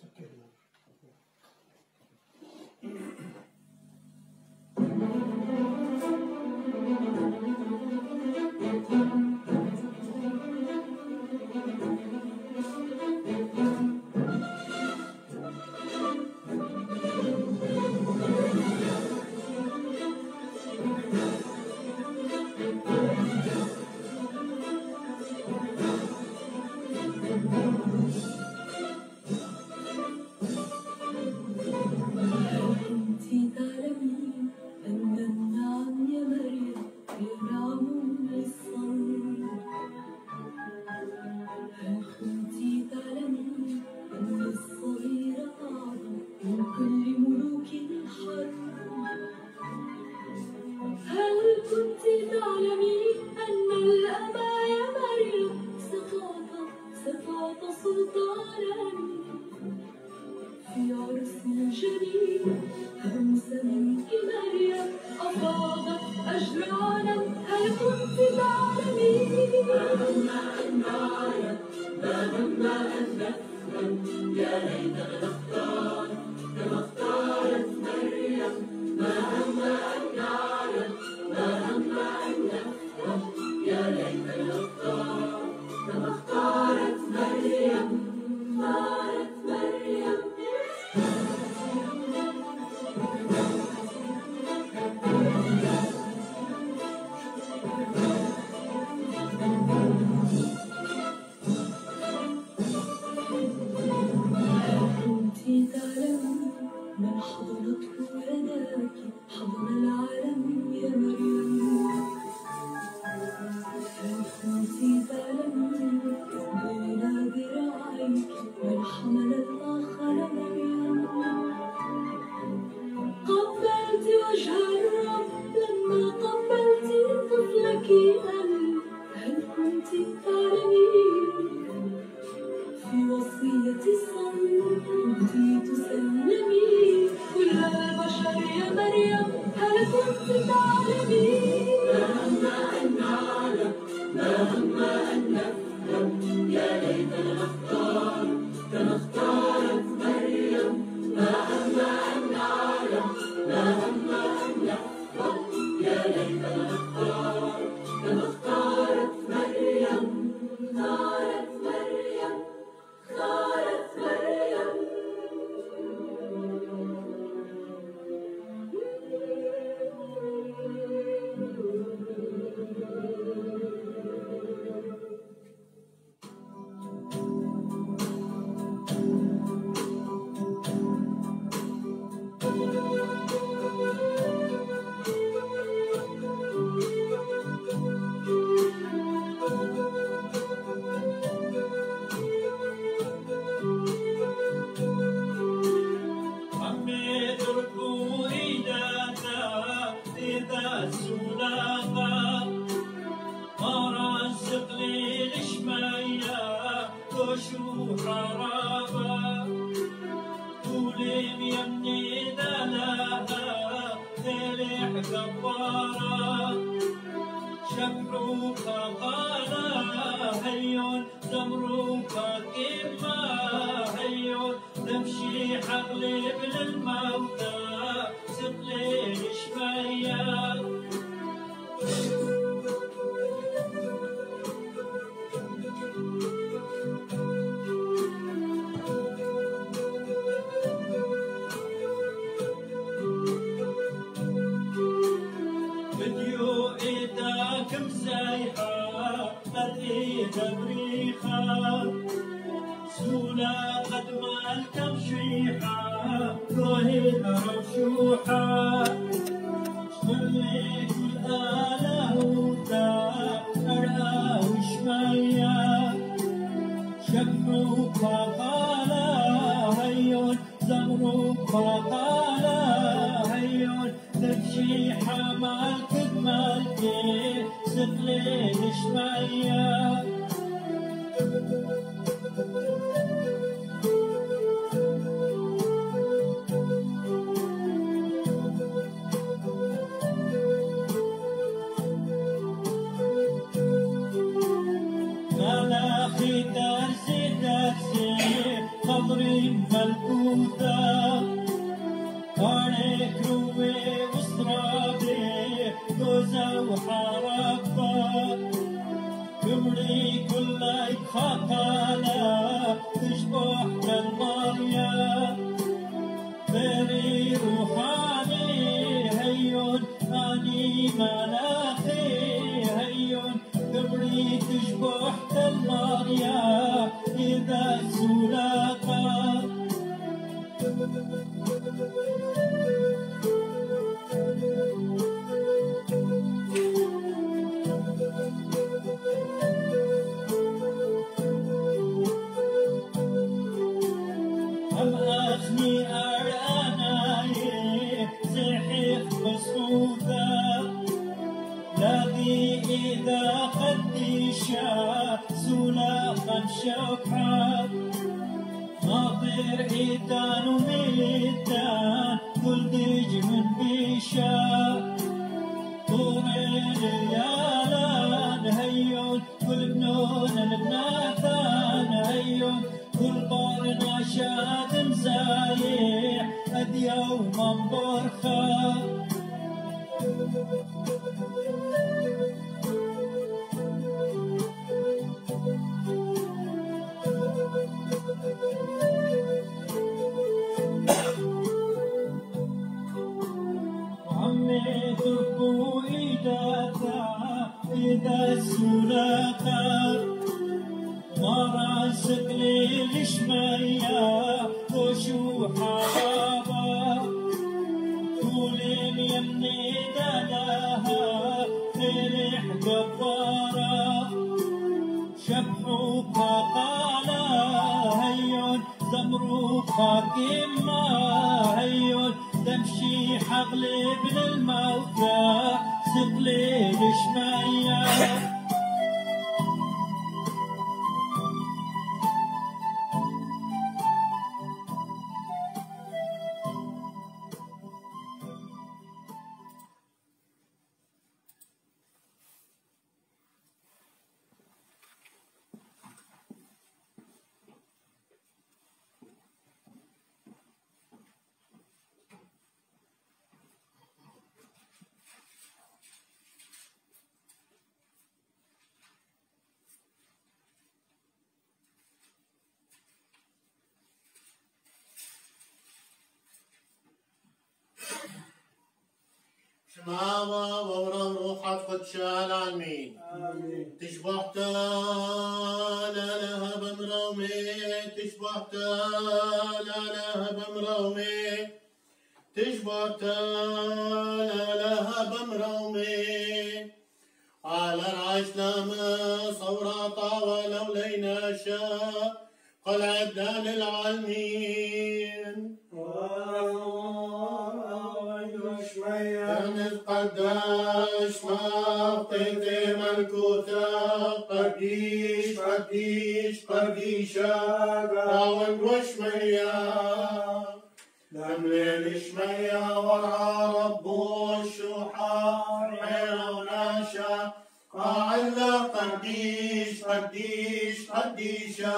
خض صغري ملكوتا أنا كروي وصرابي جوزا وحرقا كمري كلي خاقانا تشبح كالمريا بري روحاني هيون أني ملاخي هيون كمري تشبح كالمريا إذا سلاقا هم أخني أراناي زحف بصوتا لاقي إذا قديشا سلاقا شوحا ناطر إيتان وميتان كل دج من بيشا طورين ريالان هيون كل بنون البناتان هيون كل قارن شاد مزايح اليوم برخا وعمي تربو إذا السلاقة مراسك للشمية وشو حرابة كولين يمني دلاها فرح جبارة شبحوكا قالا هيون زمروكا كما هيون تمشي حقل ابن الموتى سقلي لشمية شماوة وورم روحك قدشال آمين تشبحت لا لها بمرومي تشبحت لا لها بمرومي تشبحت لا لها بمرومي على العيش لامس أوراطا ولو لينا شاء قل عدنا للعالمين قداش ما قيت ملكوتا قديش قديش قديشا راون وشميا لمليل شميا ورعى ربو الشوحا حيرا وناشا قاعدة قديش قديش قديشا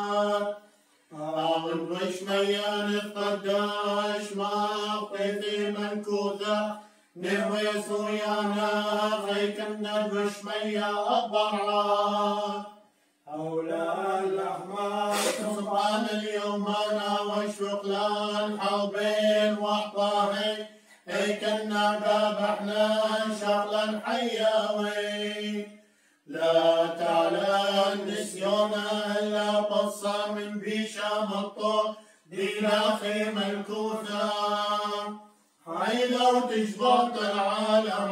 راون وشميا قداش ما قيت ملكوتا نهوي سويانا غيكنا بشمية الضرعات هؤلاء الأحمر سبحان اليوم أنا وشوقلان حوبين وحطاهي هيكنا ذبحنا شغلا حياوي لا تعالى النسيان إلا بصا من بيشا مطو دينا خيم الكوثا حيدر تشبط العالم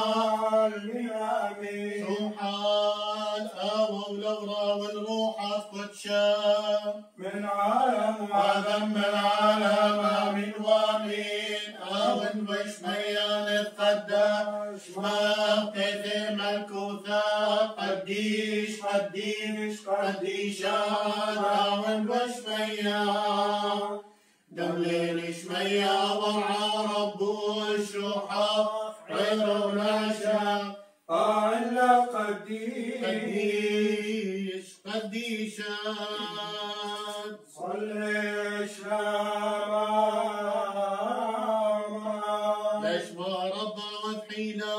عالمي سبحان أو لورا والروح أفقدشا من عالم وذم العالم من وامين أو بشميان القداش ما قدم الكوثا قديش قديش قديشا أو بشميان دملين شمية ورعى ربو الشوحة غير وناشا أعلى قديش قديشات ليش ما ربى وضحينا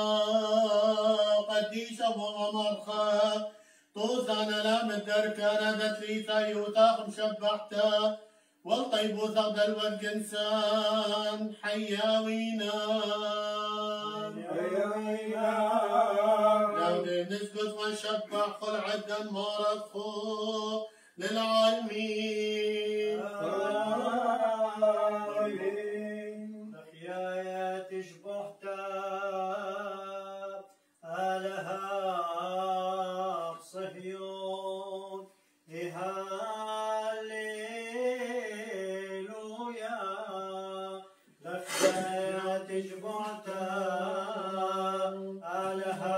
قديش ابو مرخى توزعنا لا من دركة ندت لي ثيوتاخ مشبحتا والطيب وثغد الوجه انسان حياوينا لو نسجد ونشبح خل عدا مرض فوق للعالمين تخيايا تشبحتا آلها صهيون هاليلويا تخيايا تشبحتا آلها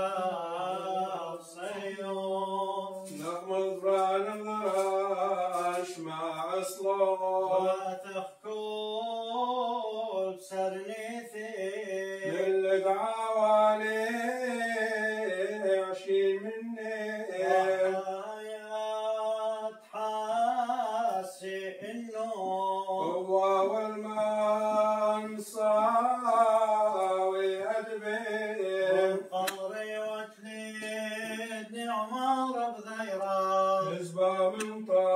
صهيون نغمض رانغراش مع أصلون وتخكول بسرنيثي اللي دعوالي عشي مني حياة حاسي إنه هو والمنصاوي أدبي قاري وتليد نعمار بذيرا نسبة من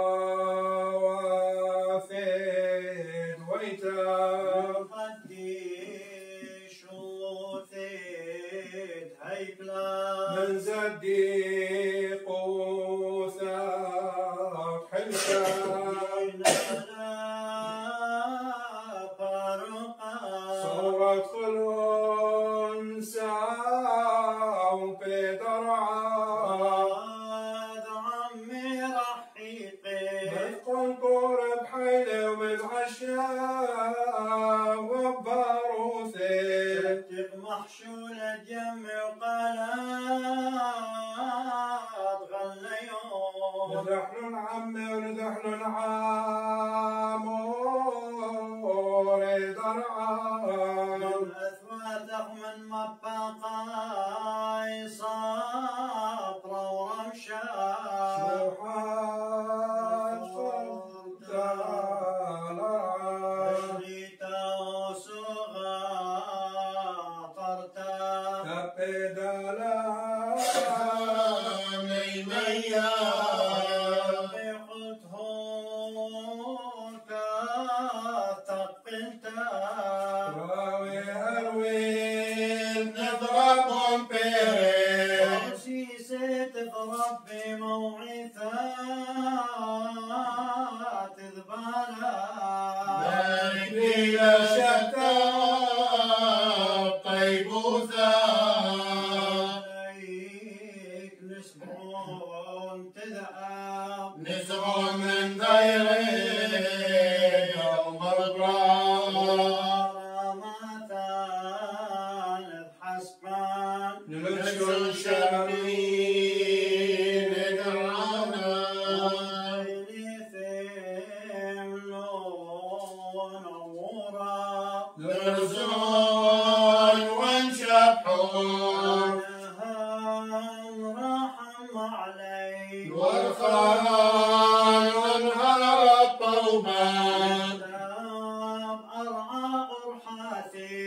طوافين ويتام قديش وثيد هيكلا من زدي قوثات حلكان صورة خلون ساو بدرعا عمي رحيقي قنطور بحيلة وبالعشاء وباروثي محشولة جمع وقلات غليون نذحن عمي ونذحن عامور درعان أثواتك من مبقاي ساطرة ورمشان شوحات خردالعان شريتا وصغاطرتا تبدالعان نيميا بقتهم كتقلتا راوي أروين نضربهم بيرين وسيسة بربي موعثات ذبالا بارك لي شتاب طيبوثا عليك نسبون تذهب نسعوا من ديري يوم الرام رمضان بحسبان نمشوا الشامين ندعانا ليثم لون ورا نرزون ونشبحون رحم عليك والخان ونهار الطوبان أرعى أرحاتي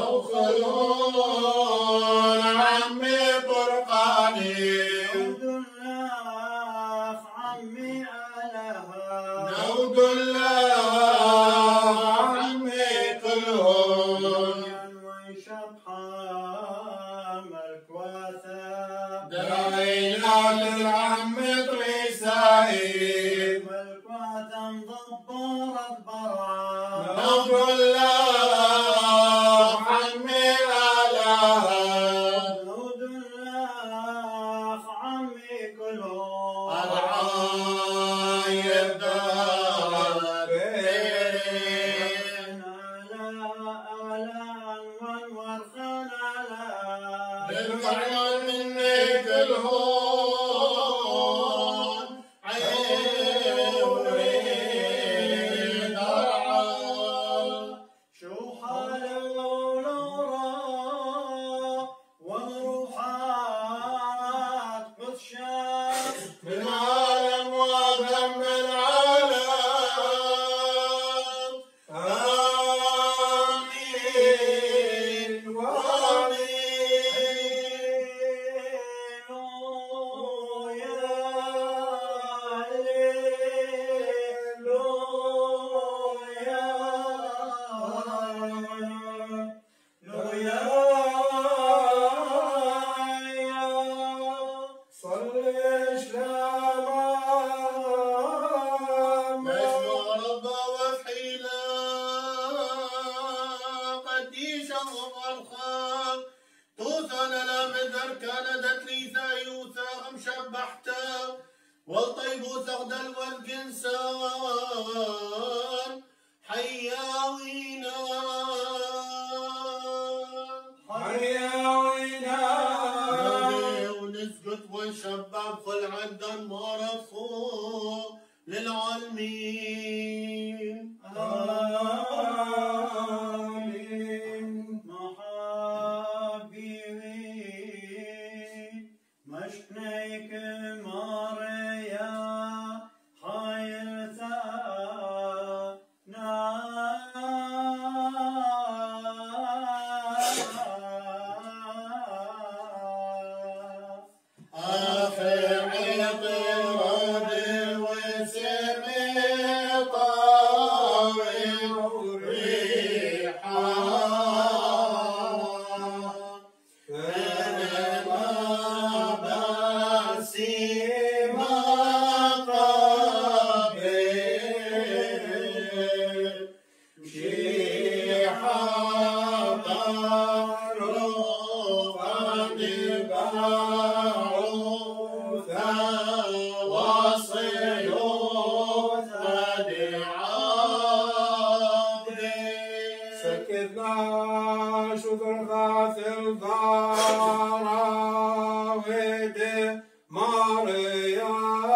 وأخلون عمي برقاني عود الله عمي آلها نود الله عمي كلهم وشبحة ملك وثاب داعينا للعم طريسايب ملك وثم ضبورة برعا نود الله عمي آلها عود الله عمي كلهم العايب دار حياوينا حياوينا ونسكت ونشبع بكل عدا مرفوع للعالمين. آمين. محابيوي مشنيك ماريا خيرتا سكتنا شكر غافل ضراويد ماريا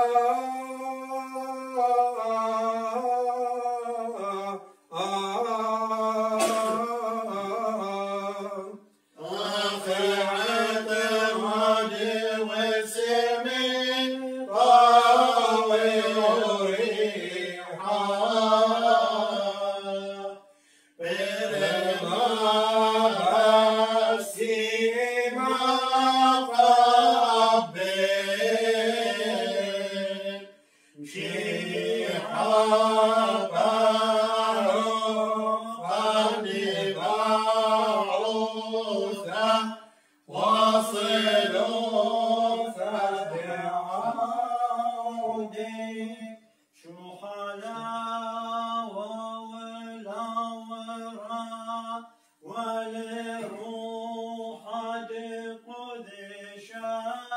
شو حلاوة ولا ورا ولروح قدشا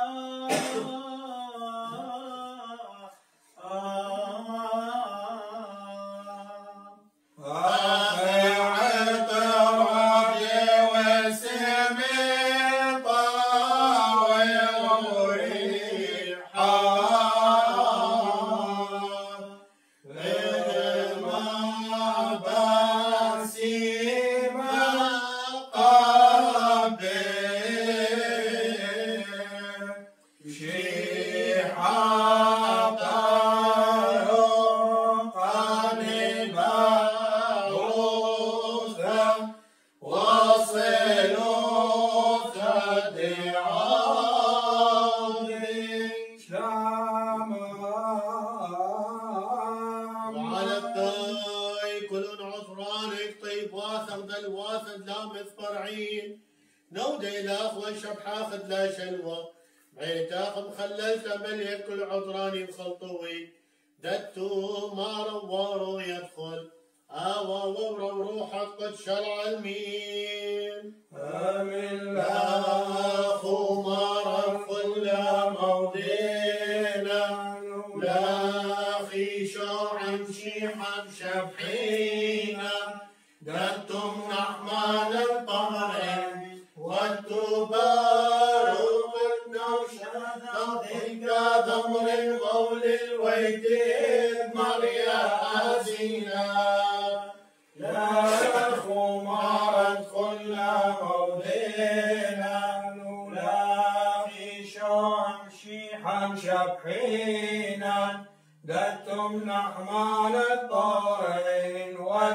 نودي الأخوة شبحة خذ لا شلوى عيتاق مخللت مليك كل عطراني مخلطوي دتو ما روارو يدخل آوا ورو روحك قد شرع المين. آمين. لا أخو مارا كل موضينا لا أخي شوعا شيحا شبحينا دتم نحمان الطهرين والتبار والنوشة ضحك ضمر الغول الويدين مريا أزينا لا أخو مارا كل موضينا لا في شمشي شبحينا دتم نحمان الطارين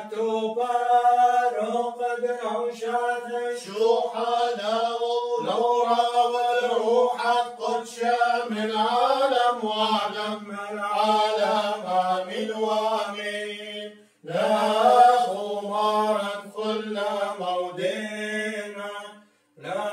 والتبار قد نوشة شو حلاوة لو راوى الروح القدشة من عالم وعالم من عالم آمين وآمين. لا خمارا كل مودينا لا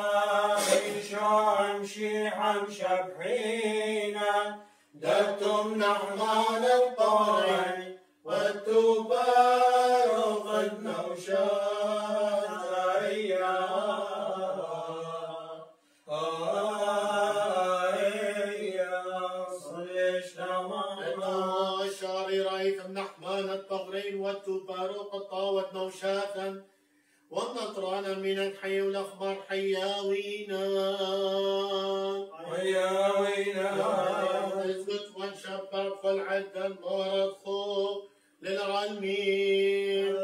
شمشي شبحينا دتم نحمان الطارين والتبار قد نوشة شريريك النحمان الطغرين والتباروق الطاوة نوشاثا والنطران من الحي والأخبار حياوينا اسكت وانشبر فالعد المرض خوف للعالمين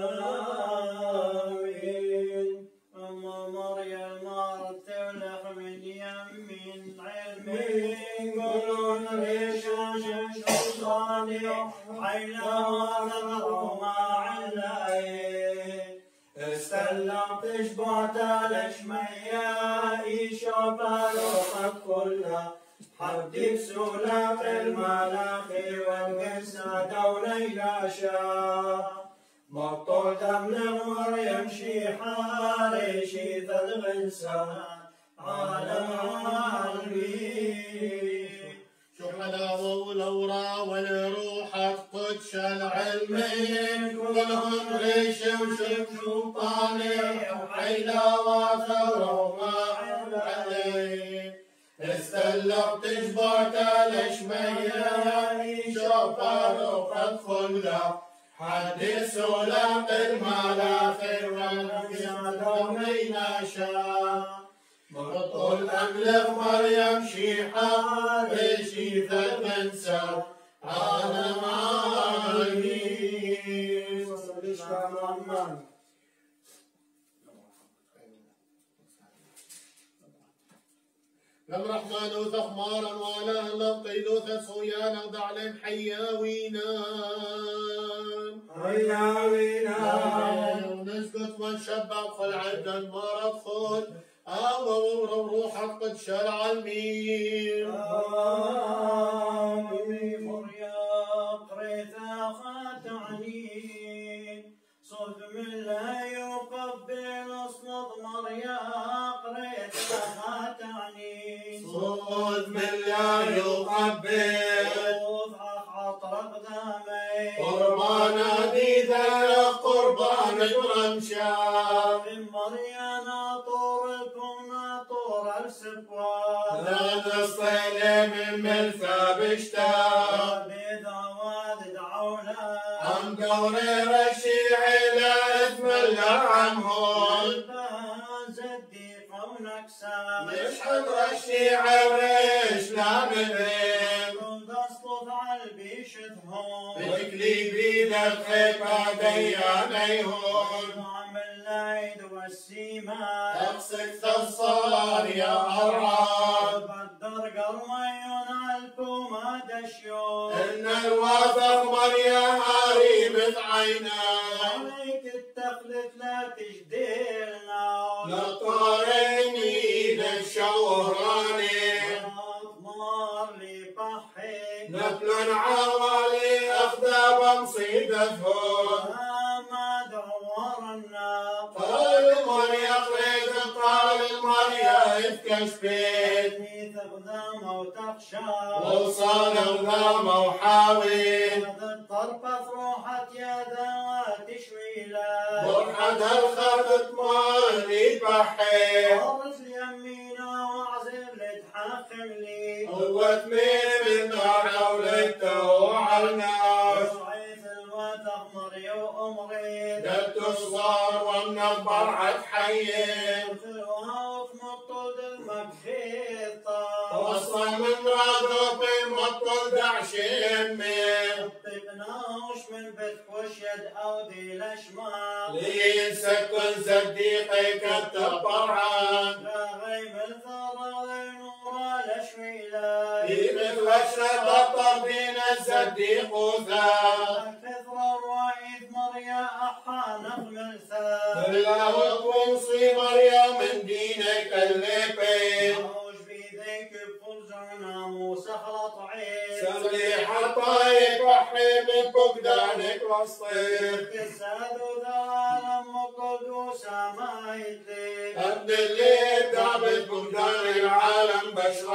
آمين. أما مريم مرت تولخ من يمين علمين قولون ريشاش صانع حيلا وثمر ما علين استلم تشبعت الاشمية إيشا بلوخت كلها حدي بسولاق الملاخي والقسى دولي لا شاء مطول دم مريم شي حالي شي ذا الغنسان عالم عالمين شو حلاوة والأورا والروح قدش العلمين كلهم ريش وشوف طالع وحيلاوة ثورة وما عليه استلق تشبعت الاشمية شوفار وقد خلق حدث سلاق الملاخر والقياد ومن شاء بطل أملك مريم شيحة بشي ثمنسى أنا معايين لم رحمن وثخمارا ولا لم قيلوث صويانا ودعلم حياوينا ونسكت ونشبع فالعد المرض خود وروحك قد شرع المين آمين مريم قريتا خاتعنين صد من لا يقبل اصلد مريم قريتا خاتعنين صوت من لا يقبل عطرق دامي قربان ذا قربان برمشا من مريم طوركم طور السبوات لا نصيل من ملفا بشتا بدعوات دعونا عن دوري رشيع لا اسم الله عنهم زدي قونك سام مشحن رشيع الريش لا مذيب كنت اصلت على البيشتهم بتكلي بيد الخيبة ديانيهم نعم الليل والسيمان اقصد ثصار يا أرعاب بدر قرميون الكوما دشيون إن الوثق مريم هريمة عينا عليك التخلف لا تجديرنا نطارين ايد الشوراني اضمار لي بحي نقل عوالي أخذاب مصيدتهم ما دورنا قال المريم قريت قال المريم اتكشفت تقدم وتخشى وصال وذام وحاول طرفة روحة يدا تشوي لا برحة الخبط مالي بحي عرس يمينا واعزل لتحاكم لي قوة من حولته وعلنا وعيث الوتر مري وأمري دلت صار والنبر عد حيين في الوقت مطل المكفيطة وصل من رادوب مطل دعش يمين طيبناوش من بتحوش يد أودي لشمال لين سكن صديقي كالتبرعان لا غيب الثرى نورا لشوي لا مثل أشرة الطردين الصديق وثاب كثر الرئيس مريا أحا نخمل ثاب الله وصي مريم من دينك الليبين أوش بيديك بفرجعنا موسى خلط عين سملي حطايك وحي من فقدانك والصيف كساد ذالم وقدوسا ما يدلي ابن الليل دابت فقدان العالم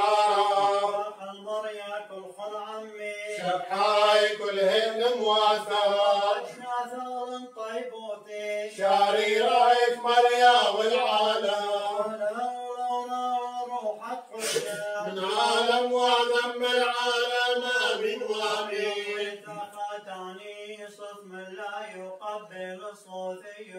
بشرارة المريا كل خل عمي شبحاي كلهن مواثرات أثار طيبوتي شاري رايك مريا والعالم لولا روحك حجة من عالم وذم العالم من وامين تخاف تعني صف من لا يقبل الصوفي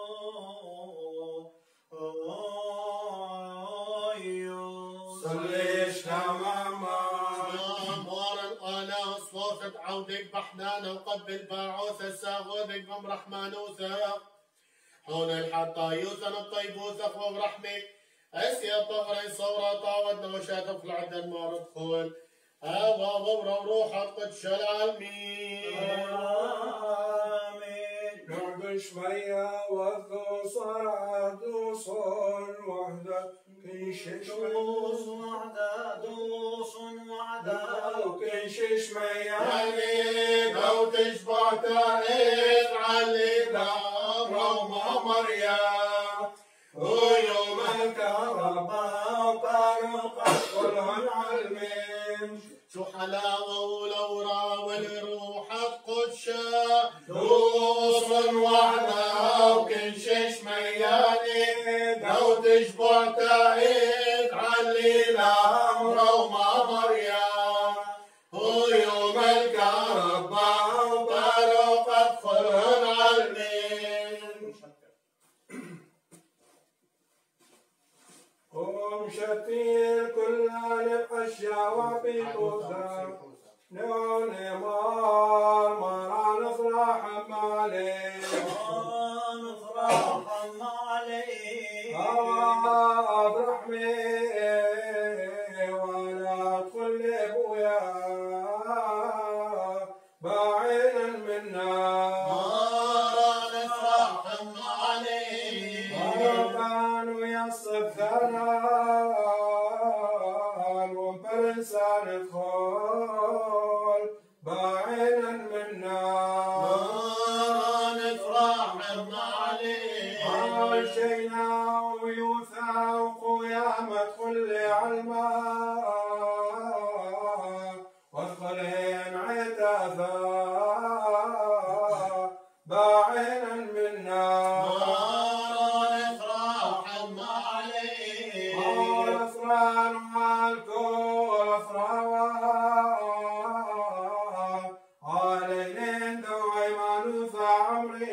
صليش تماما مورا انا صوفت عودك بحنان وقبل باعوث الساغوذك بم رحمانوثا هون الحتى يوثن الطيبوث اخوة برحمك اسيا طغري صورة طاود نوشات في العدن ما ردخول هوا ضمر روح قدش العالمين نعبش ميا وذو صعد وصول وحدة كنشش دوس وعدا دوس وعدا وكنشش ميا يعني لو تشبع تعيد علينا روما مريم ويوم الكهرباء وطارق كلهم علمين شو حلاوة ولورا والروح قدشة دوس وحدة وكنشش مياني لو تشبع تعيد علينا روما مريم ويوم الكهرباء وطارق كلهم علمين ومشتين كل الأشياء وبيوثا نون مار مرا نفرح مالي نفرح مالي أفرح مي ولا تخل أبويا بعيدا منا نفرح عليه كانوا يصفنا وبرنسان ادخل بعيدا منا نفرح عليه عايشينا ويوثاق وقيامة كل علما وادخلين عتافا بعيدا منا الأفران والكل أفران علينا دوي ما نوفى عمري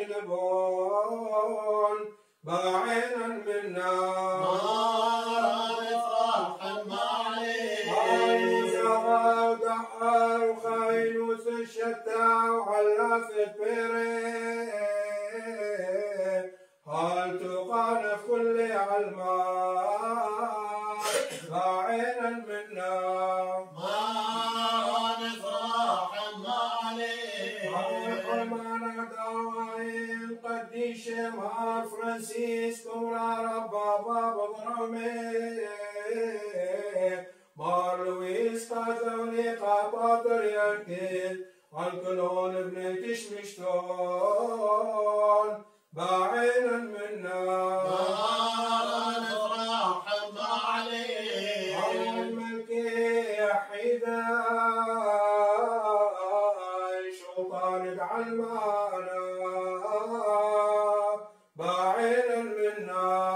لبون بعيدا منا ودحر وخيلوس الشتى وعلافة بيري هل تقال في كل علمان بعيدا منا حمانا دواين قديش مار فرانسيس كورا ربا بابا ضرمي مار لويس قاتوني قاباطر يركيد الكلون ابن تشمشتون بعيدا منا الملكي حيدا شوطان علمانا بعيدا منا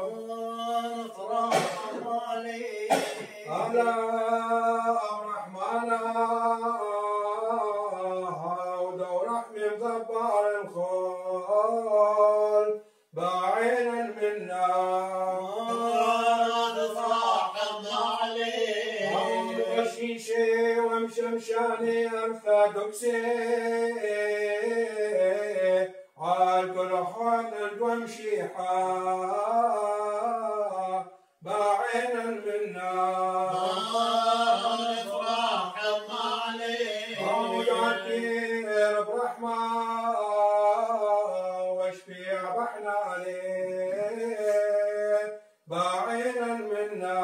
ألا الرحمن ودور رحمي مدبر الخول بعيدا منا وشيشي ومشمشاني أرثوذكسي عالكل حاضر ومشيحة بعيدا منا عوداتي برحمة واشفيع بحنا عليه بعيدا منا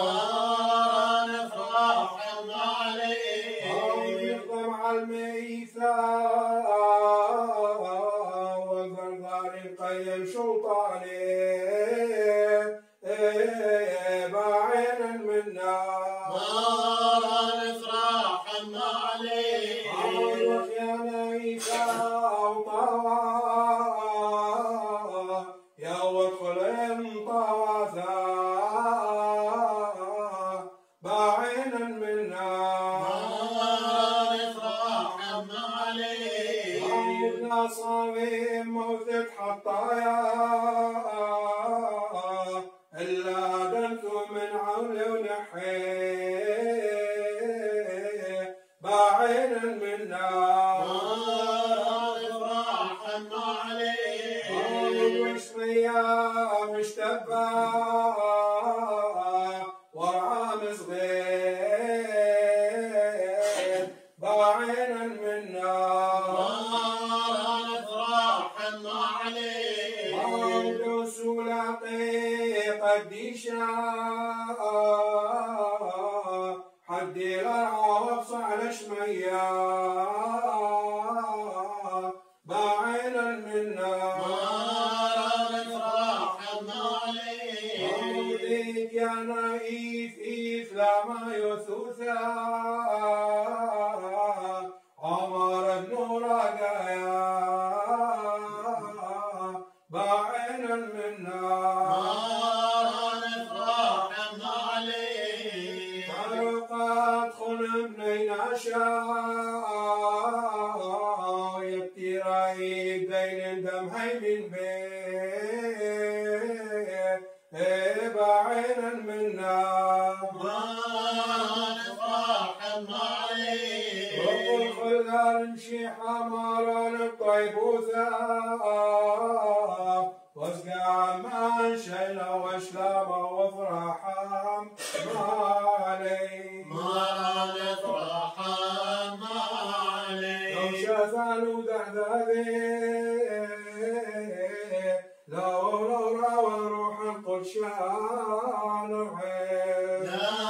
مع الميثاق والغرغار القيم شوطاني بعيدا منا وخيانا ميثاق وطاوى يا وادخل طواثا بعيدا منا عليه عودنا صميم موتك حطايا إلا دنت من عولي ونحيه باعنا منا راحنا عليه وشمية مشتبه ورعام صغير باعنا منا راحنا عليه عودوس ولاقي قديشا حدي غرعة وابصع لشمية باعنا منا راحنا عليه عودك يا نايف إيف لا ما يثوثا عمر النور قايا باعنا منا راحنا عليه طرقات خلم نيناشا يبتي رايد دين دم هاي من بيه باعنا منا راحنا عليه وقل خلال نمشي حماران الطيبوثة واسقى عمان شيلة وشلامة وفرحة ما علي راحنا عليه لو شافان ودعذابي لو وروح القدشان وحيد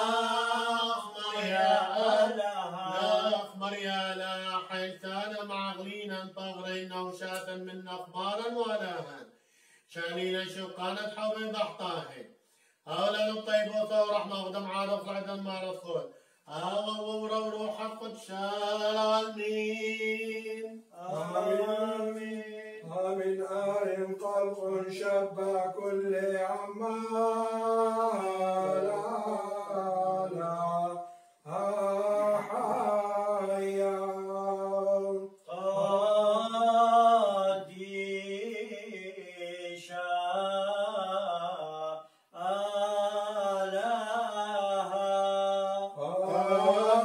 أخمر يا لا حيثان مع غلينا طغرين وشاة من أخبارا ولاها شانينا شقانة حوي ضحطاهي هؤلاء الطيبوثة ورحمة غدم عارف عدن ما رسول وورو روح القدشان آمين آمين آمين آمين قلق شبع كل عمال حيا قديشا آلها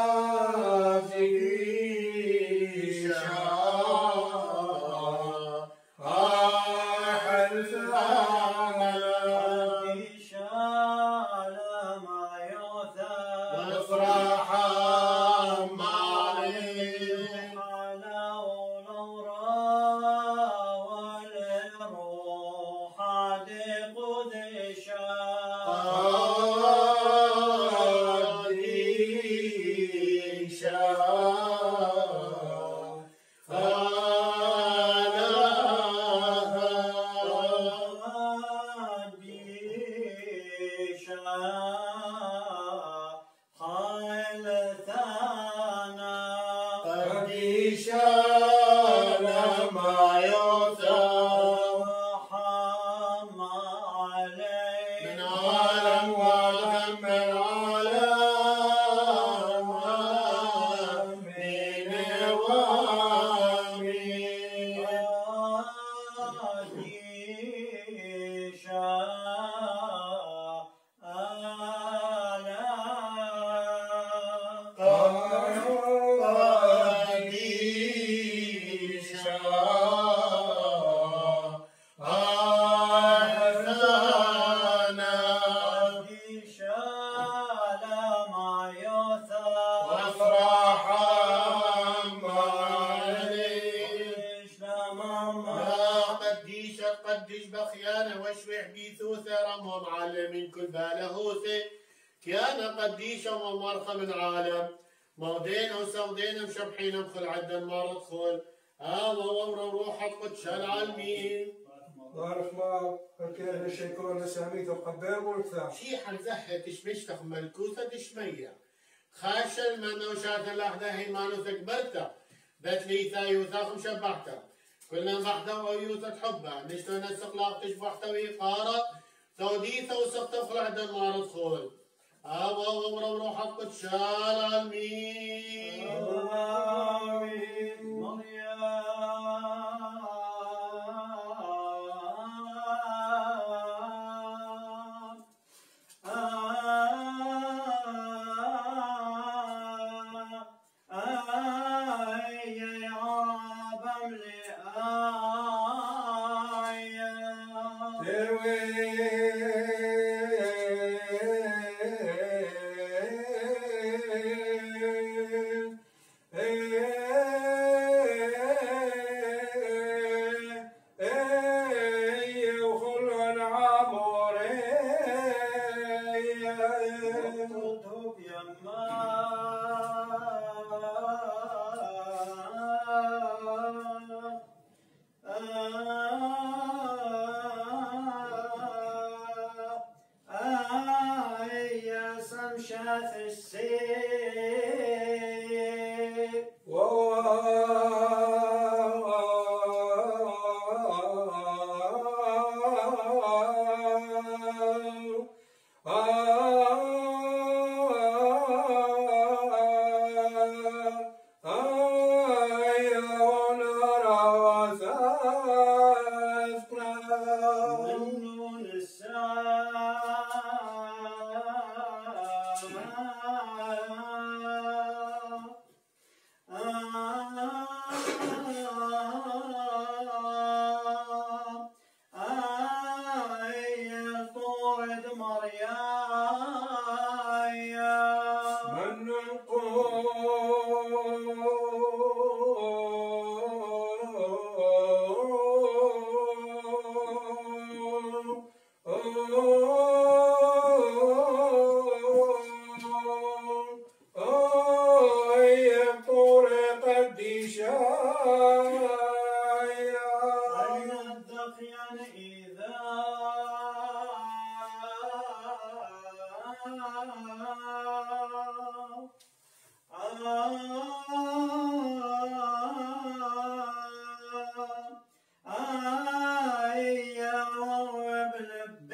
قدش بخيانة وشوح بيثوثة رموا معلمين كل بالهوثة كيانا قديشة ومرخة من عالم موضينا وسودينا مشبحين مخل عدن ما ردخل الله روح القدس العالمين بارك ما كان الشيكون ساميت وقبل والثاني شي حنزهة تشمشتخ ملكوثة تشمية خاش المنوشات الأحدى هيمانو تكبرتا بتلي ثايوثاخ مشبحتا كلنا بحدا ويوثة تحبها نشتو نسقلاق تشبحتا ويقارا ثوديثة وسقطة فرعدا ما ندخل روح القدس العالمين آمين شاف السيف منون طورد مريايا من طرق الدشايا أين الدخيان إذا يا ابن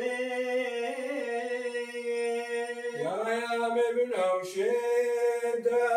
البيت يا ابن وشيدا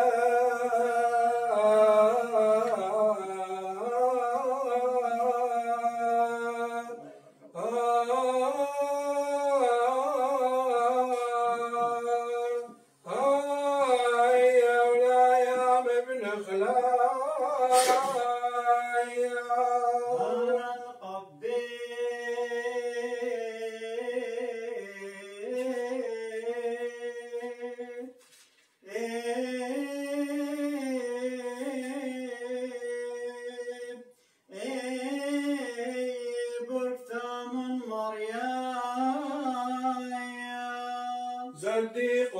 صديق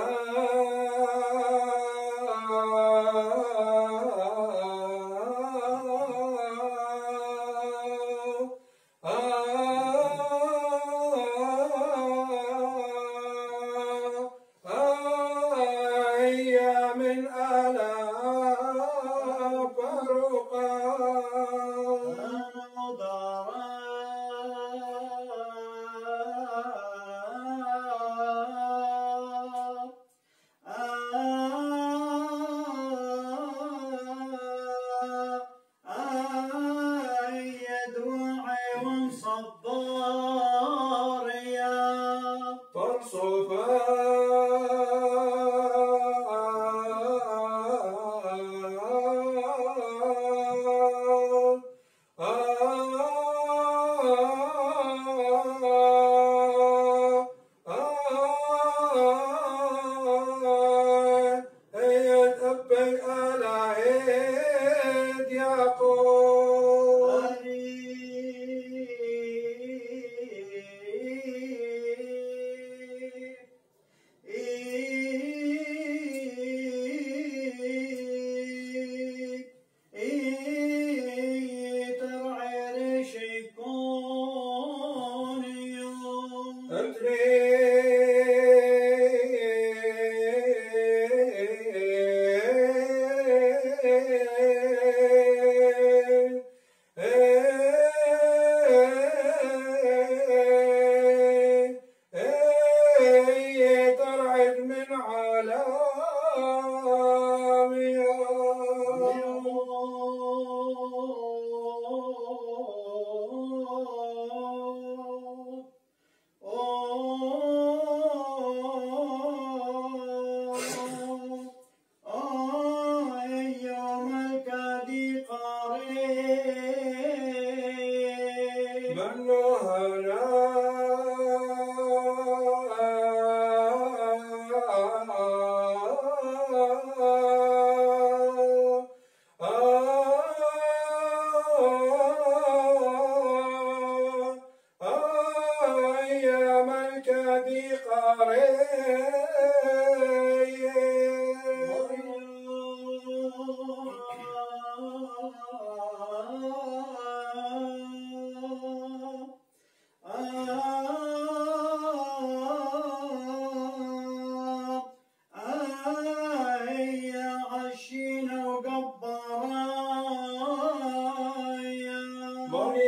من آلاف صبار يا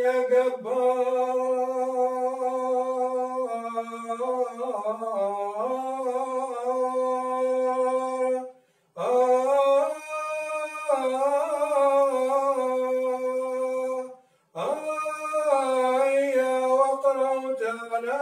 يا يا وقرأ تعالى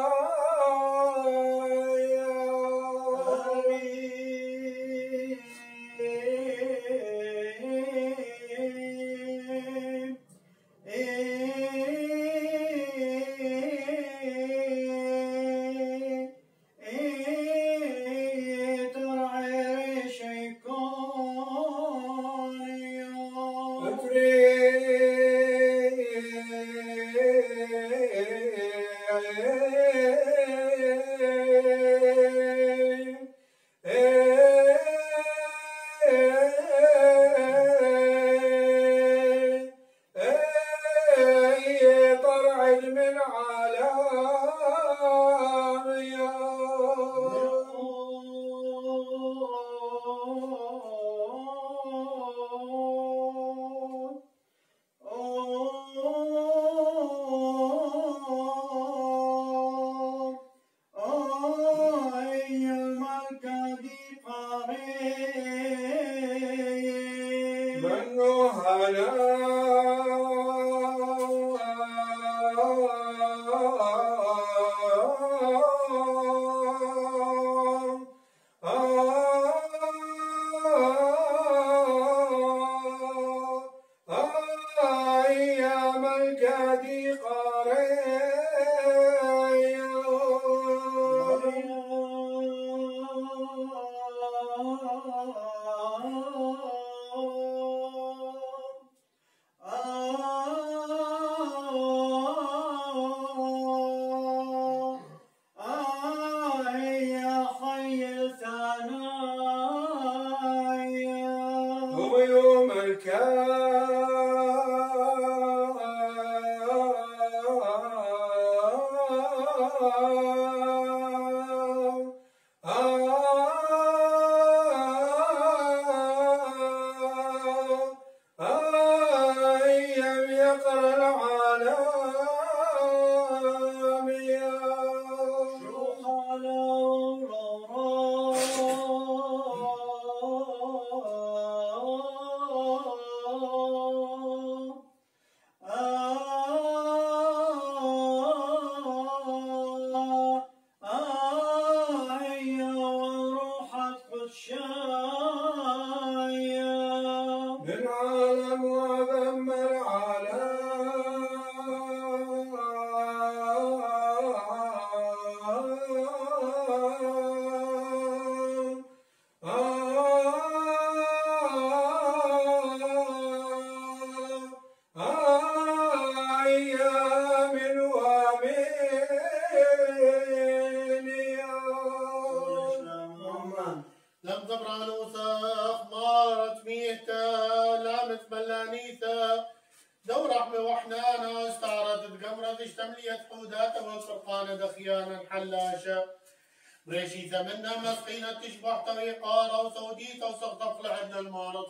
بريشي ثمنا مسقينة تشبح طريقة رو سودية وسقطة لعدنا المعرض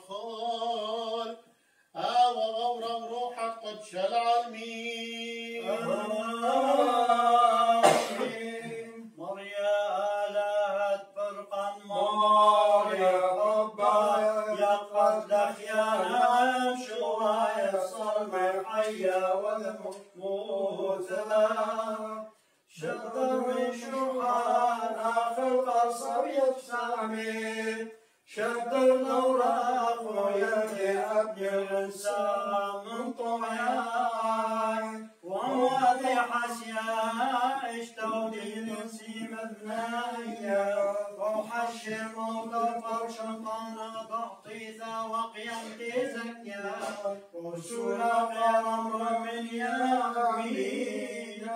خال وغورا روحك قدش العالمين مريا آلات فرقا مريا ربا يا قد خيانا شوى يصل من حيا والموتى شطر من شوحان خلق الصبي سامي شطر الأوراق ويدي أبني الإنسان من طغيان ومواضي حسيا اشتودي نسيم النايا وحشر موت شيطان ضغطيثا وقيمتي زكيا وسولا غير أمر من يمين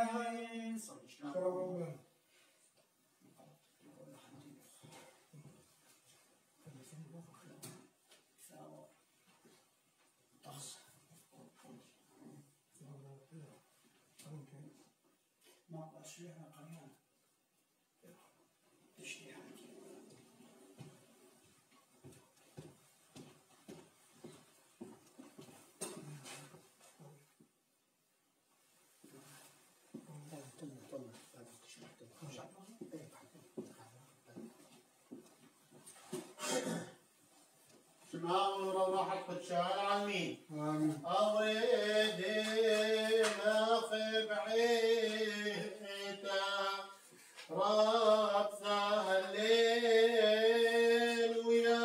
أودي ناخب عيتا رب سهلين ويا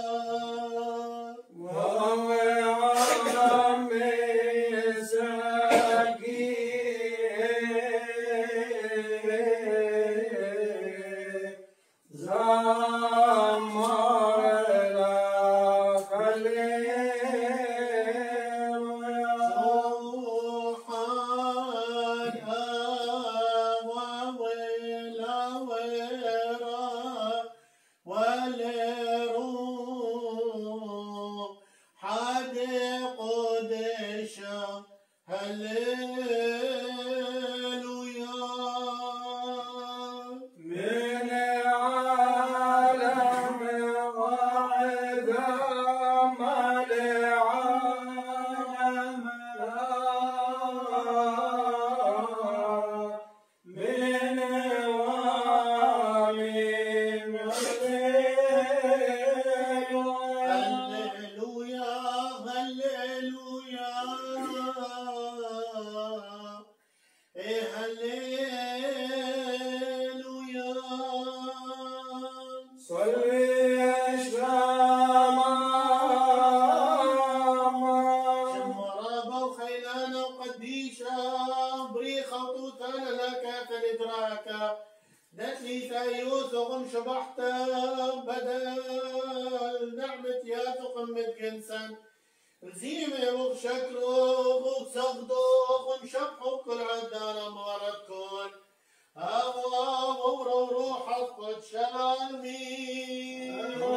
وهو عمي ساقي زمر لك الليل روحان وويلا ويرا والروح حد قدشا هللويا من عالم وعدم لعالم من وامين هللويا هللويا إيه هللويا صلي شمامة شمرابة وخيلانة وقديشة بريخة وطوثانة لك كالإدراكة دتلي ثايوث وغم شبحتا بدل نعمة يا تقمت جنسا رزيمة وشكرو وصغدو ومشبحو كل عدانا مباركون هوا وورو روح القدس آمين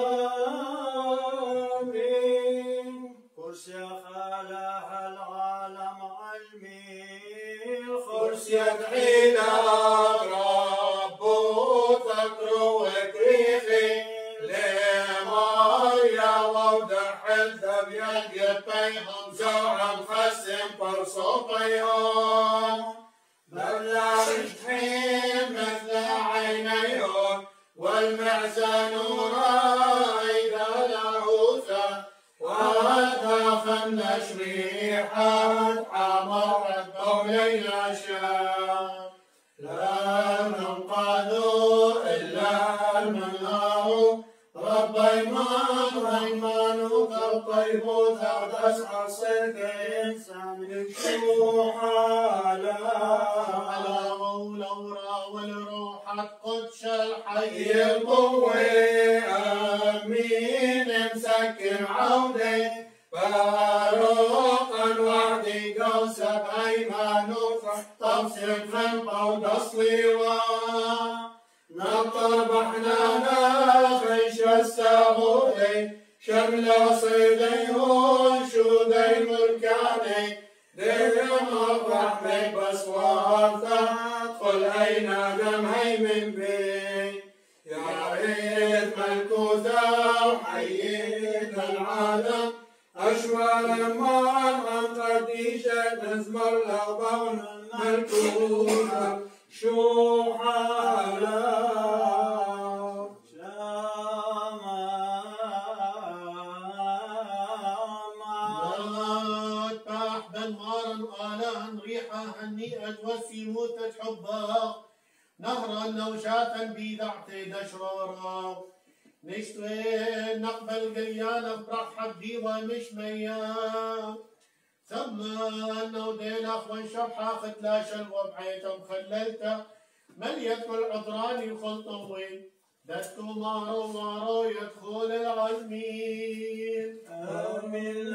آمين كرسي خلاه العالم علمي خرس يدعينا رب ثكر وكريخي لمايا وودح الثبيان يبيهم زوعا خسم برصوبيهم بلع رجحين مثل عينيهم والمعزى نورا إذا لعوثا ودخل نشريحا حمرت قولينا شام لا ننقذوا إلا المنار رب إيمان ريمان كالطيب ثردس عصيك إنسان يكشوحا على ولورا والروح القدس الحي القوي آمين مسكن عودي باروقا وعدي قوسك أيمانك تبصر في القود أصليوا نطر بحنانا خيش السابودي شمل صيديهون شودي ملكاني ديهم الرحمة بس وارثا ادخل أين دم هيمن بي يا عيد ملكوثا وحييت العالم أشوال المان عن قديشة نزمر لغبون ملكوثا شو حالا ريحة هنيئة وسيموت حبها نهرا نوشاتا بيدعتي دشرارا نشتوين نقبل قليانا برحب ديوة مش ميا ثمان نودين أخوان شبحة ختلا شلوة بعيتم خللتا مليت كل عطراني وخلطوين دستو مارو يدخل العالمين آمين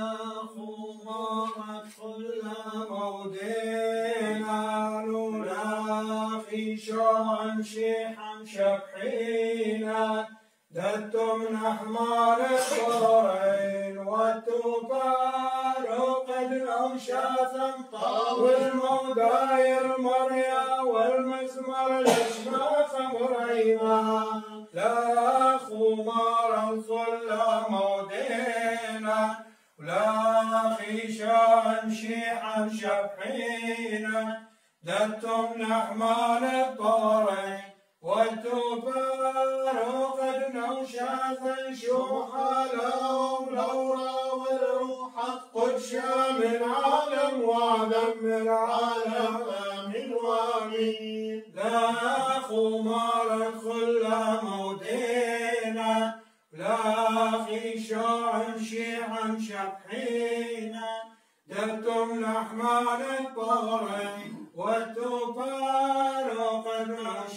خمارت كل مودينا لولا في شوان شيحا شبحينا دتم نحمال الصرين والتوكار قد أوشاثا والموداير مريا والمزمر الأشماخ مريما لا خمارا صلى مودينا ولا خيشان شيحا شبحينا دتم نحمال الطارين والتبار قد نوشاثا شوحا لورا والروح قدشا من عالم وذم العالم من وامين لا خمارا خل مودينا لا خيشاع شيعا شبحينا دبتم لحمان الطهرين والتبار قد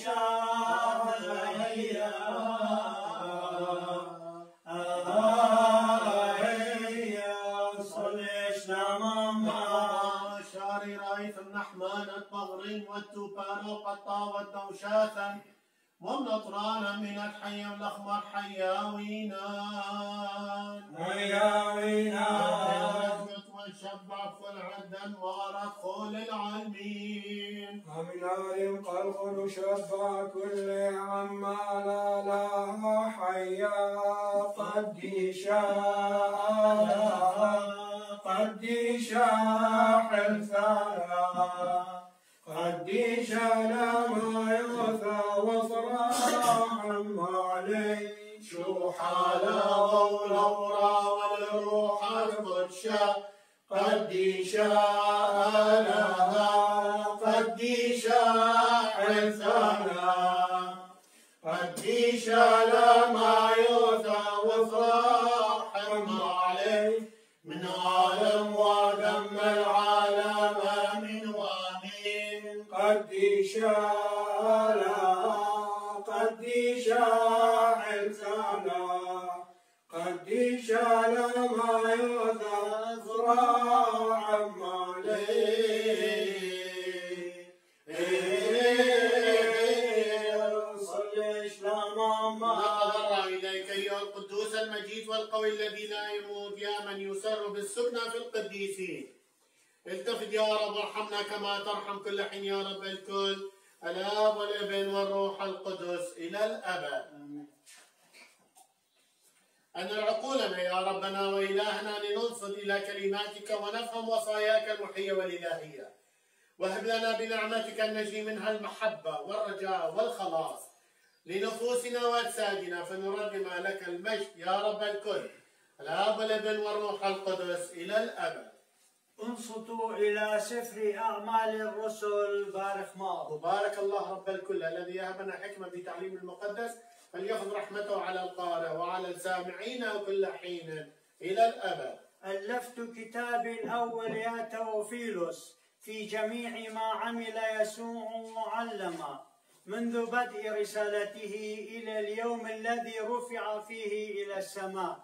شاري رايث النحمان الطهرين والتبار قد طاوت نوشاثا والنطران من الحي الأخضر حياوينان والشبع فالعدا ورخو للعالمين ومن آل قلق شبع كل عمال لها حيا قد شاح الثرى قد شال ما يغثى وصراح عليه شوحا لورا والروح القدشا قد شالها قد شاح الثرى قد شال ما يغثى وصراح عليه من عالم ودم العالم من وامين قد شالها قد شاح الثرى قد شال ما يغثى صراع عليه صلي سلام نتضرع إليك أيها القدوس المجيد والقوي الذي لا يموت يا من يسر بالسكنى في القديسين التفت يا رب وارحمنا كما ترحم كل حين يا رب الكل الآب والابن والروح القدس إلى الأبد أن عقولنا يا ربنا وإلهنا لننصت إلى كلماتك ونفهم وصاياك المحية والإلهية وهب لنا بنعمتك أن نجني منها المحبة والرجاء والخلاص لنفوسنا وأجسادنا فنردم لك المجد يا رب الكل الآب والابن والروح القدس إلى الأبد. انصتوا إلى سفر أعمال الرسل بارك ماض. وبارك الله رب الكل الذي يهبنا حكمة بتعليم المقدس فليأخذ رحمته على القارئ وعلى السامعين كل حين إلى الأبد. ألفت كتابي الأول يا توفيلوس في جميع ما عمل يسوع معلما منذ بدء رسالته إلى اليوم الذي رفع فيه إلى السماء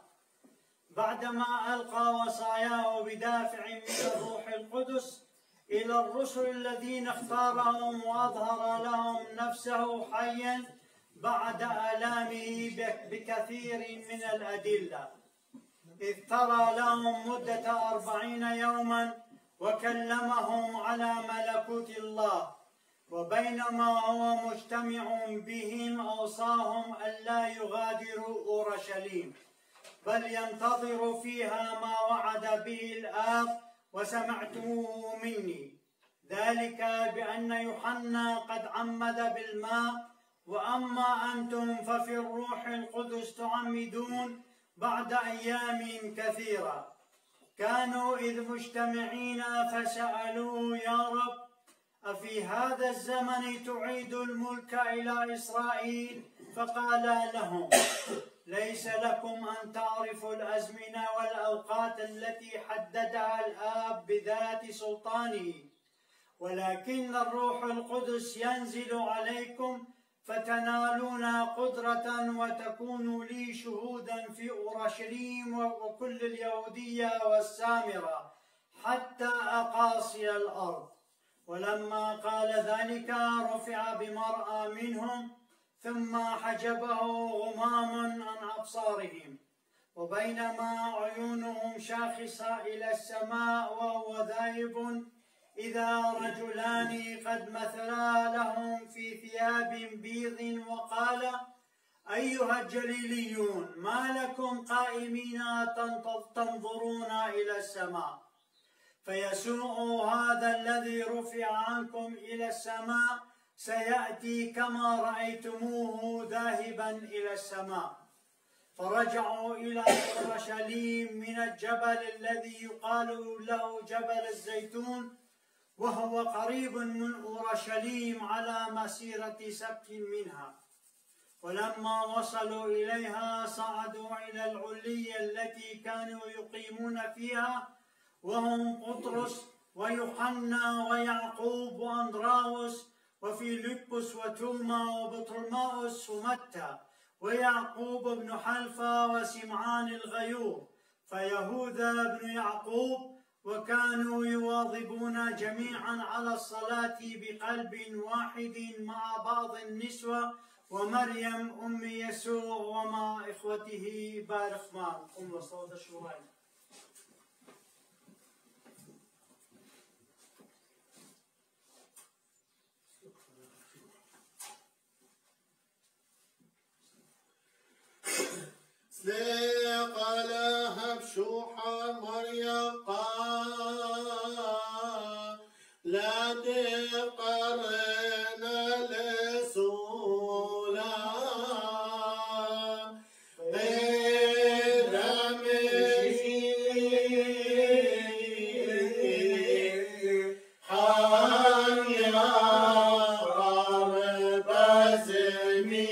بعدما ألقى وصاياه بدافع من الروح القدس إلى الرسل الذين اختارهم وأظهر لهم نفسه حيا بعد آلامه بكثير من الأدلة إذ ترى لهم مدة 40 يوما وكلمهم على ملكوت الله وبينما هو مجتمع بهم أوصاهم ألا يغادروا أورشليم بل ينتظروا فيها ما وعد به الآب وسمعتموه مني ذلك بأن يوحنا قد عمد بالماء وأما أنتم ففي الروح القدس تعمدون بعد أيام كثيرة. كانوا إذ مجتمعين فسألوه يا رب أفي هذا الزمن تعيد الملك إلى إسرائيل؟ فقال لهم ليس لكم أن تعرفوا الأزمنة والأوقات التي حددها الآب بذات سلطانه ولكن الروح القدس ينزل عليكم فتنالون قدرة وتكونوا لي شهودا في أورشليم وكل اليهودية والسامرة حتى أقاصي الأرض. ولما قال ذلك رفع بمرأى منهم ثم حجبه غمام عن أبصارهم وبينما عيونهم شاخصة إلى السماء وهو ذاهب إذا رجلان قد مثلا لهم في ثياب بيض وقال أيها الجليليون ما لكم قائمين تنظرون إلى السماء فيسوع هذا الذي رفع عنكم إلى السماء سيأتي كما رأيتموه ذاهبا إلى السماء. فرجعوا إلى أورشليم من الجبل الذي يقال له جبل الزيتون، وهو قريب من أورشليم على مسيرة سبت منها. ولما وصلوا إليها صعدوا إلى العلية التي كانوا يقيمون فيها، وهم بطرس ويوحنا ويعقوب وأندراوس وفيلبس وتوما وبطرماوس ومتى ويعقوب بن حلفة وسمعان الغيور فيهوذا بن يعقوب. وكانوا يواظبون جميعا على الصلاة بقلب واحد مع بعض النسوة ومريم أم يسوع ومع إخوته. بارك معكم صوت الشوائب. سليق لها بشوحة مريم قال لا تقرن لسولا إذا مشي حانيا قرب زمي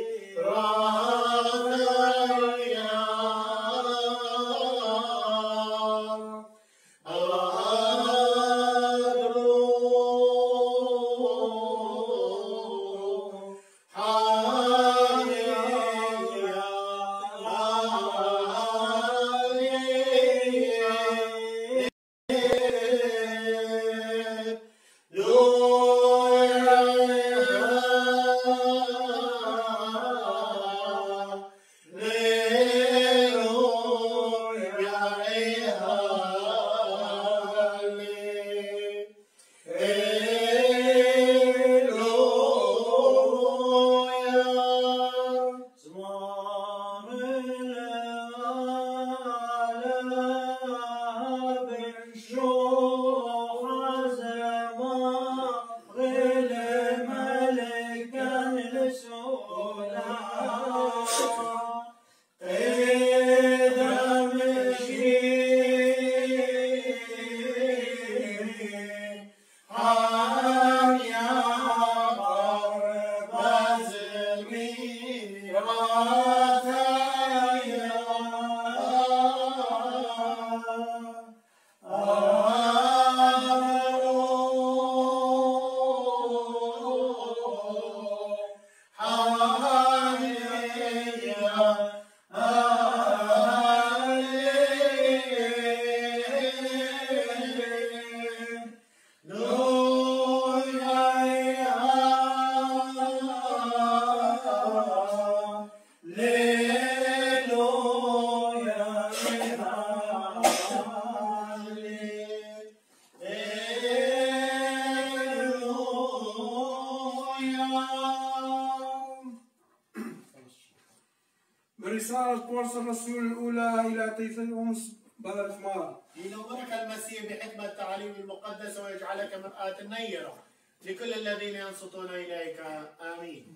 برسالة بولس الرسول الأولى إلى تيموثاوس بارك معه. لينورك المسيح بحكمة التعاليم المقدسة ويجعلك مرآة نيرة لكل الذين ينصتون إليك. آمين.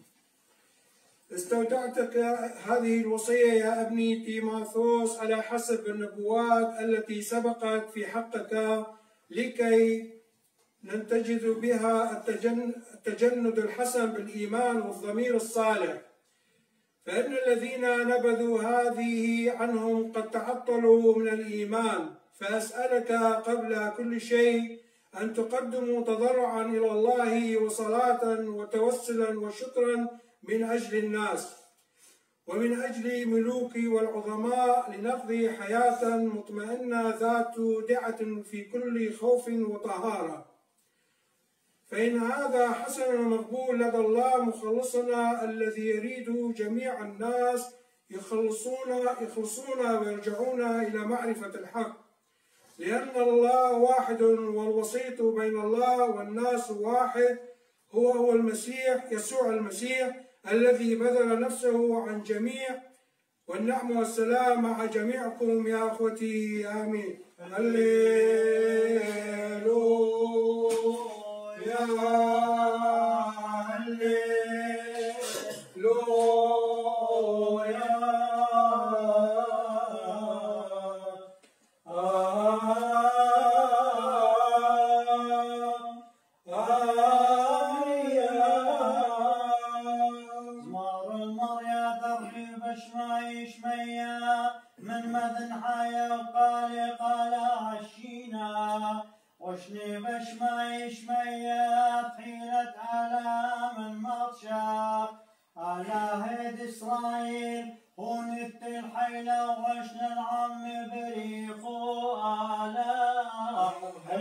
استودعتك هذه الوصية يا ابني تيموثاوس على حسب النبوات التي سبقت في حقك، لكي ننتجز بها التجند الحسن بالإيمان والضمير الصالح. فإن الذين نبذوا هذه عنهم قد تعطلوا من الإيمان. فأسألك قبل كل شيء أن تقدموا تضرعا إلى الله وصلاة وتوسلا وشكرا من أجل الناس ومن أجل ملوك والعظماء، لنقضي حياة مطمئنة ذات دعة في كل خوف وطهارة. فإن هذا حسن مقبول لدى الله مخلصنا الذي يريد جميع الناس يخلصون ويرجعون إلى معرفة الحق، لأن الله واحد والوسيط بين الله والناس واحد، هو المسيح يسوع المسيح الذي بذل نفسه عن جميع. والنعم والسلام مع جميعكم يا أخوتي. آمين. هللويا. وشني بشمعي شميات حيلة آلام المطشاق على هيد إسرائيل ونت الحيلة وشن العم بريخو آلام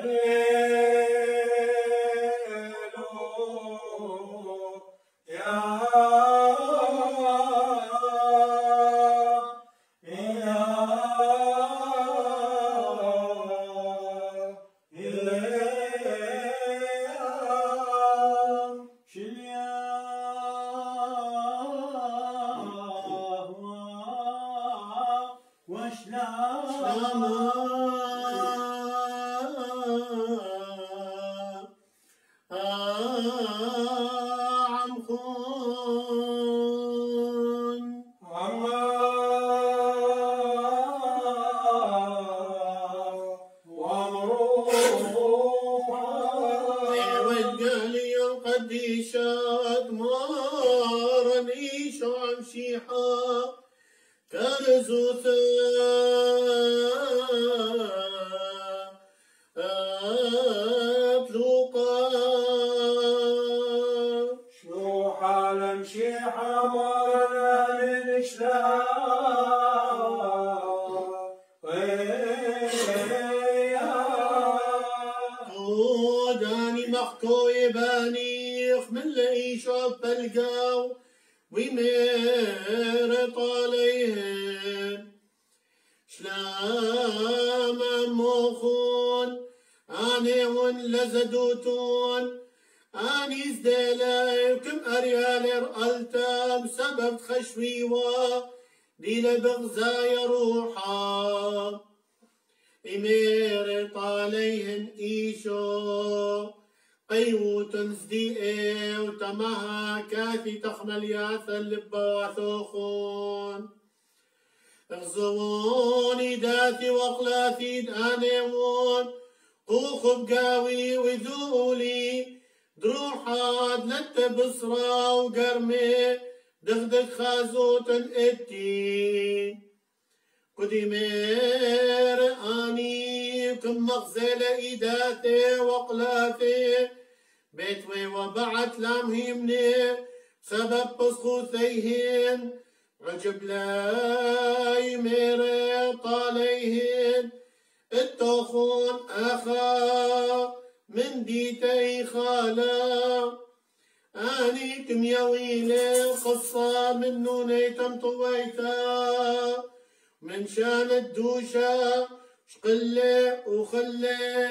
اغزوني داثي وقلاثي دانيون قوخب قاوي وذولي دروحات لت بصرا وقرمي دغدغ خازوت اتي قديمير اني كم مغزل ايداتي وقلاثي بيتوي وبعت لامهمني سبب بسخوثيهن عجب لاي ميري طاليهن التوخون أخا من ديتي خالا أني كم يويلي قصة من نوني طويتا من شان الدوشة شقلي وخلي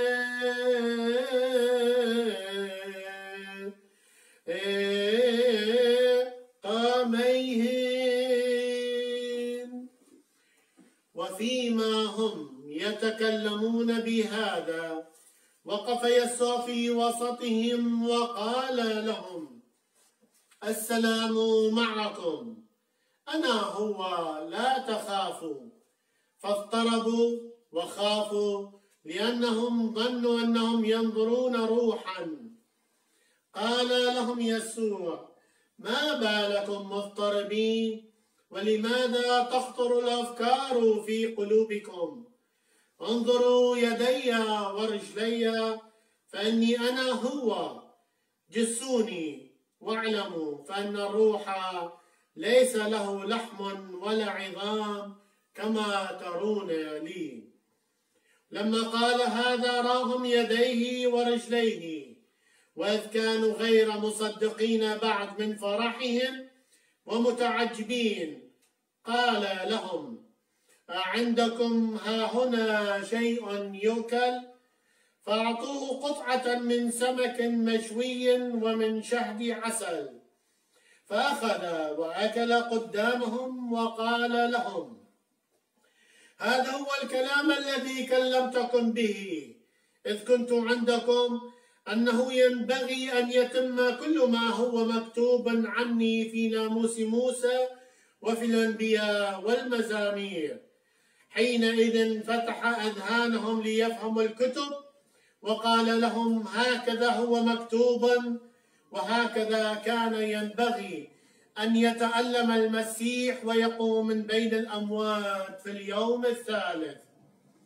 قاميهن وفيما هم يتكلمون بهذا وقف يسوع في وسطهم وقال لهم السلام معكم أنا هو لا تخافوا فاضطربوا وخافوا لأنهم ظنوا أنهم ينظرون روحا قال لهم يسوع ما بالكم مضطربين ولماذا تخطر الأفكار في قلوبكم انظروا يدي ورجلي فإني أنا هو جسوني واعلموا فأن الروح ليس له لحم ولا عظام كما ترون لي لما قال هذا راهم يديه ورجليه وإذ كانوا غير مصدقين بعد من فرحهم ومتعجبين قال لهم أعندكم هاهنا شيء يؤكل فأعطوه قطعة من سمك مشوي ومن شهد عسل فأخذ وأكل قدامهم وقال لهم هذا هو الكلام الذي كلمتكم به إذ كنت عندكم أنه ينبغي أن يتم كل ما هو مكتوب عني في ناموس موسى وفي الأنبياء والمزامير حينئذ فتح أذهانهم ليفهموا الكتب وقال لهم هكذا هو مكتوبا وهكذا كان ينبغي أن يتألم المسيح ويقوم من بين الأموات في اليوم الثالث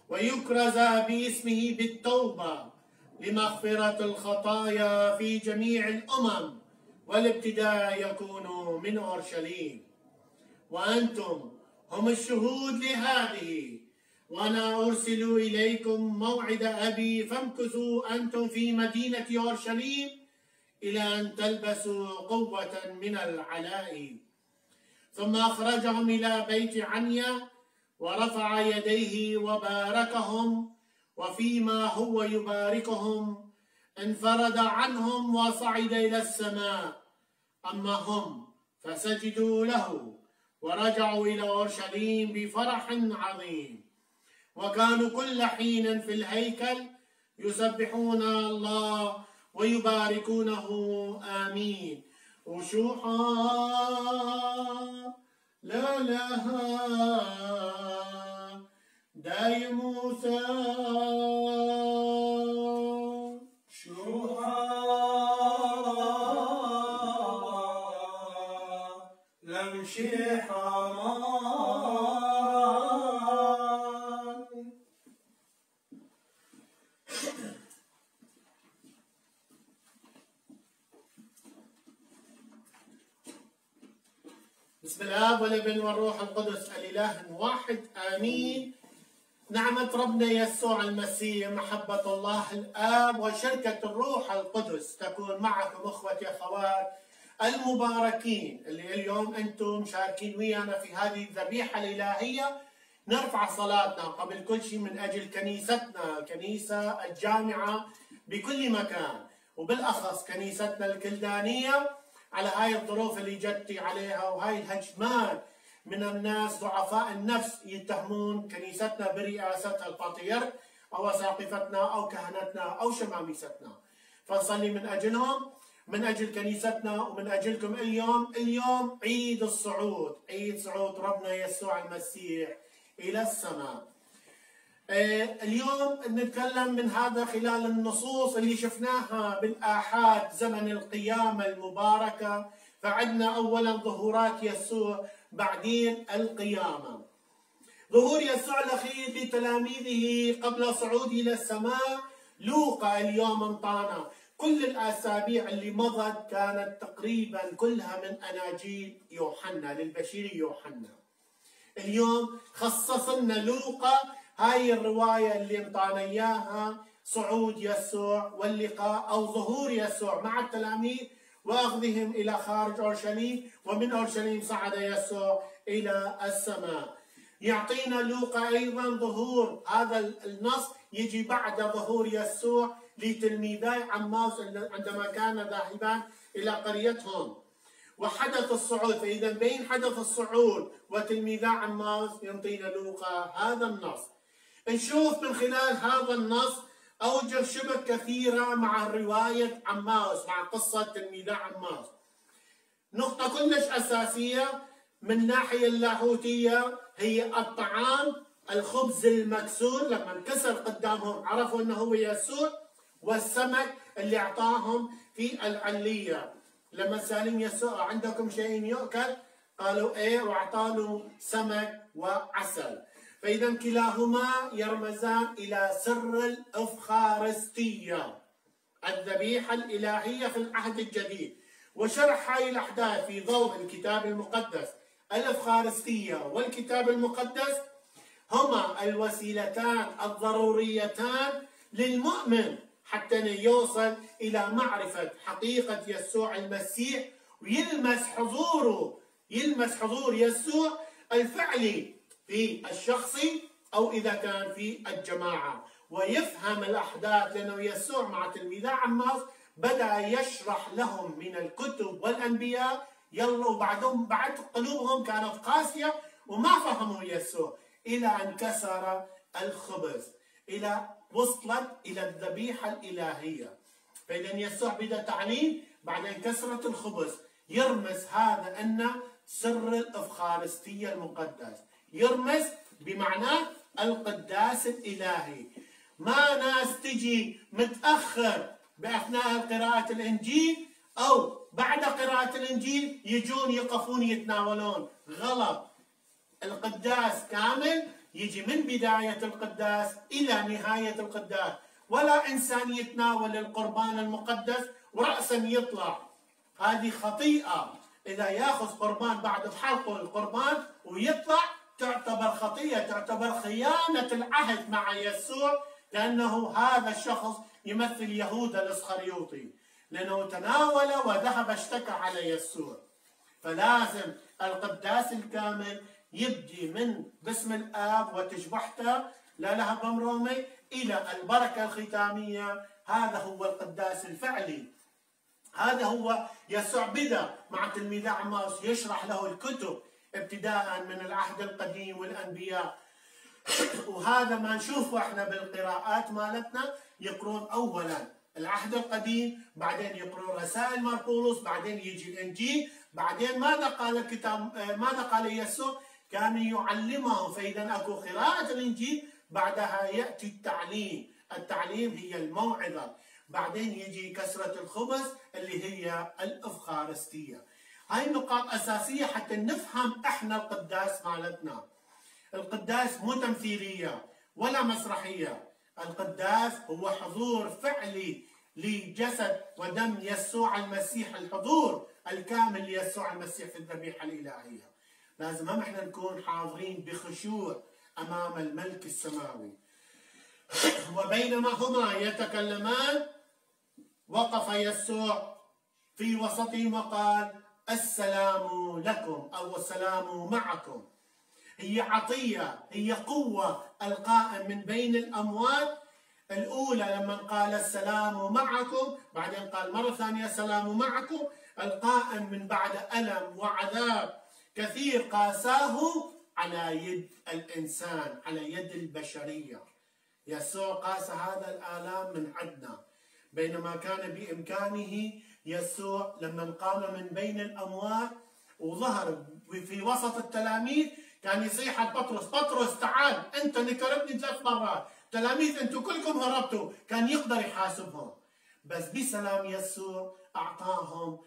ويكرز باسمه بالتوبة لمغفرة الخطايا في جميع الأمم، والابتداء يكون من أورشليم. وأنتم هم الشهود لهذه، وأنا أرسل إليكم موعد أبي، فامكثوا أنتم في مدينة أورشليم إلى أن تلبسوا قوة من العلاء. ثم أخرجهم إلى بيت عنيا ورفع يديه وباركهم، وفيما هو يباركهم انفرد عنهم وصعد إلى السماء. أما هم فسجدوا له ورجعوا إلى أورشليم بفرح عظيم، وكانوا كل حين في الهيكل يسبحون الله ويباركونه. آمين. وشوحا لا لها داي موسى شوحا لمشي حرام. بسم الآب والابن والروح القدس الإله واحد آمين. نعمة ربنا يسوع المسيح، محبة الله الآب، وشركة الروح القدس تكون معكم أخوتي أخوات المباركين اللي اليوم أنتم شاركين ويانا في هذه الذبيحة الإلهية. نرفع صلاتنا قبل كل شيء من أجل كنيستنا، الكنيسة الجامعة بكل مكان، وبالأخص كنيستنا الكلدانية، على هاي الظروف اللي جتي عليها وهاي الهجمات من الناس ضعفاء النفس يتهمون كنيستنا برئاستها البطريرك أو أساقفتنا أو كهنتنا أو شماميستنا. فنصلي من أجلهم، من أجل كنيستنا، ومن أجلكم. اليوم عيد الصعود، عيد صعود ربنا يسوع المسيح إلى السماء. اليوم نتكلم من هذا خلال النصوص اللي شفناها بالآحاد زمن القيامة المباركة. فعندنا أولا ظهورات يسوع، بعدين القيامة. ظهور يسوع الأخير لتلاميذه قبل صعوده إلى السماء. لوقا اليوم انطانا كل الأسابيع اللي مضت كانت تقريبا كلها من أناجيل يوحنا للبشير يوحنا. اليوم خصص لنا لوقا هاي الرواية اللي انطانا إياها، صعود يسوع واللقاء أو ظهور يسوع مع التلاميذ وأخذهم إلى خارج أورشليم، ومن أورشليم صعد يسوع إلى السماء. يعطينا لوقا أيضا ظهور، هذا النص يجي بعد ظهور يسوع لتلميذي عماس عندما كان ذاهبان إلى قريتهم وحدث الصعود. فإذا بين حدث الصعود وتلميذي عماس يعطينا لوقا هذا النص. نشوف من خلال هذا النص أوجه شبه كثيرة مع رواية عماس، مع قصة تلميذي عماس. نقطة كلش أساسية من الناحية اللاهوتية هي الطعام، الخبز المكسور لما انكسر قدامهم عرفوا أنه هو يسوع، والسمك اللي أعطاهم في العلية. لما سألهم يسوع عندكم شيء يؤكل؟ قالوا إيه، وأعطاهم سمك وعسل. فإذا كلاهما يرمزان إلى سر الإفخارستية، الذبيحة الإلهية في العهد الجديد. وشرح هاي الأحداث في ضوء الكتاب المقدس. الإفخارستية والكتاب المقدس هما الوسيلتان الضروريتان للمؤمن حتى يوصل إلى معرفة حقيقة يسوع المسيح، ويلمس حضور يسوع الفعلي في الشخصي أو إذا كان في الجماعة، ويفهم الأحداث. لأنه يسوع مع تلميذي عماس بدأ يشرح لهم من الكتب والأنبياء، بعد قلوبهم كانت قاسية وما فهموا يسوع، إلى أن كسر الخبز، وصلت إلى الذبيحة الإلهية. فإذا يسوع بدأ تعليم بعد أن كسرت الخبز، يرمز هذا أن سر الإفخارستية المقدس، يرمز بمعنى القداس الإلهي. ما ناس تجي متأخر بأثناء قراءة الإنجيل أو بعد قراءة الإنجيل يجون يقفون يتناولون، غلط. القداس كامل يجي من بداية القداس إلى نهاية القداس، ولا إنسان يتناول القربان المقدس ورأسا يطلع. هذه خطيئة. إذا يأخذ قربان بعد حلقه القربان ويطلع تعتبر خطيئة، تعتبر خيانة العهد مع يسوع، لأنه هذا الشخص يمثل يهوذا الإسخريوطي، لأنه تناول وذهب اشتكى على يسوع. فلازم القداس الكامل يبدي من باسم الآب وتشبحته لا لها بمرومي إلى البركة الختامية. هذا هو القداس الفعلي. هذا هو يسوع بدأ مع تلميذه عماس يشرح له الكتب ابتداء من العهد القديم والأنبياء. وهذا ما نشوفه احنا بالقراءات مالتنا، يقرون أولا العهد القديم، بعدين يقرون رسائل مرقس، بعدين يجي الإنجيل، بعدين ماذا قال الكتاب، ماذا قال يسوع؟ كان يعلمهم. فإذا أكو قراءة الإنجيل بعدها يأتي التعليم. التعليم هي الموعظة، بعدين يجي كسرة الخبز اللي هي الأفخارستية. هاي النقاط أساسية حتى نفهم احنا القداس مالتنا. القداس مو تمثيلية ولا مسرحية. القداس هو حضور فعلي لجسد ودم يسوع المسيح، الحضور الكامل ليسوع المسيح في الذبيحة الإلهية. لازم هم احنا نكون حاضرين بخشوع أمام الملك السماوي. وبينما هما يتكلمان وقف يسوع في وسطهم وقال: السلام لكم، أو السلام معكم. هي عطية، هي قوة القائم من بين الأموات. الأولى لما قال السلام معكم، بعدين قال مرة ثانية السلام معكم. القائم من بعد ألم وعذاب كثير قاساه على يد الإنسان، على يد البشرية. يسوع قاس هذا الآلام من عندنا، بينما كان بإمكانه يسوع لما قام من بين الأموات وظهر في وسط التلاميذ كان يصيح على بطرس: بطرس تعال، أنت نكرتني 3 مرات، تلاميذ أنتم كلكم هربتوا. كان يقدر يحاسبهم، بس بسلام يسوع أعطاهم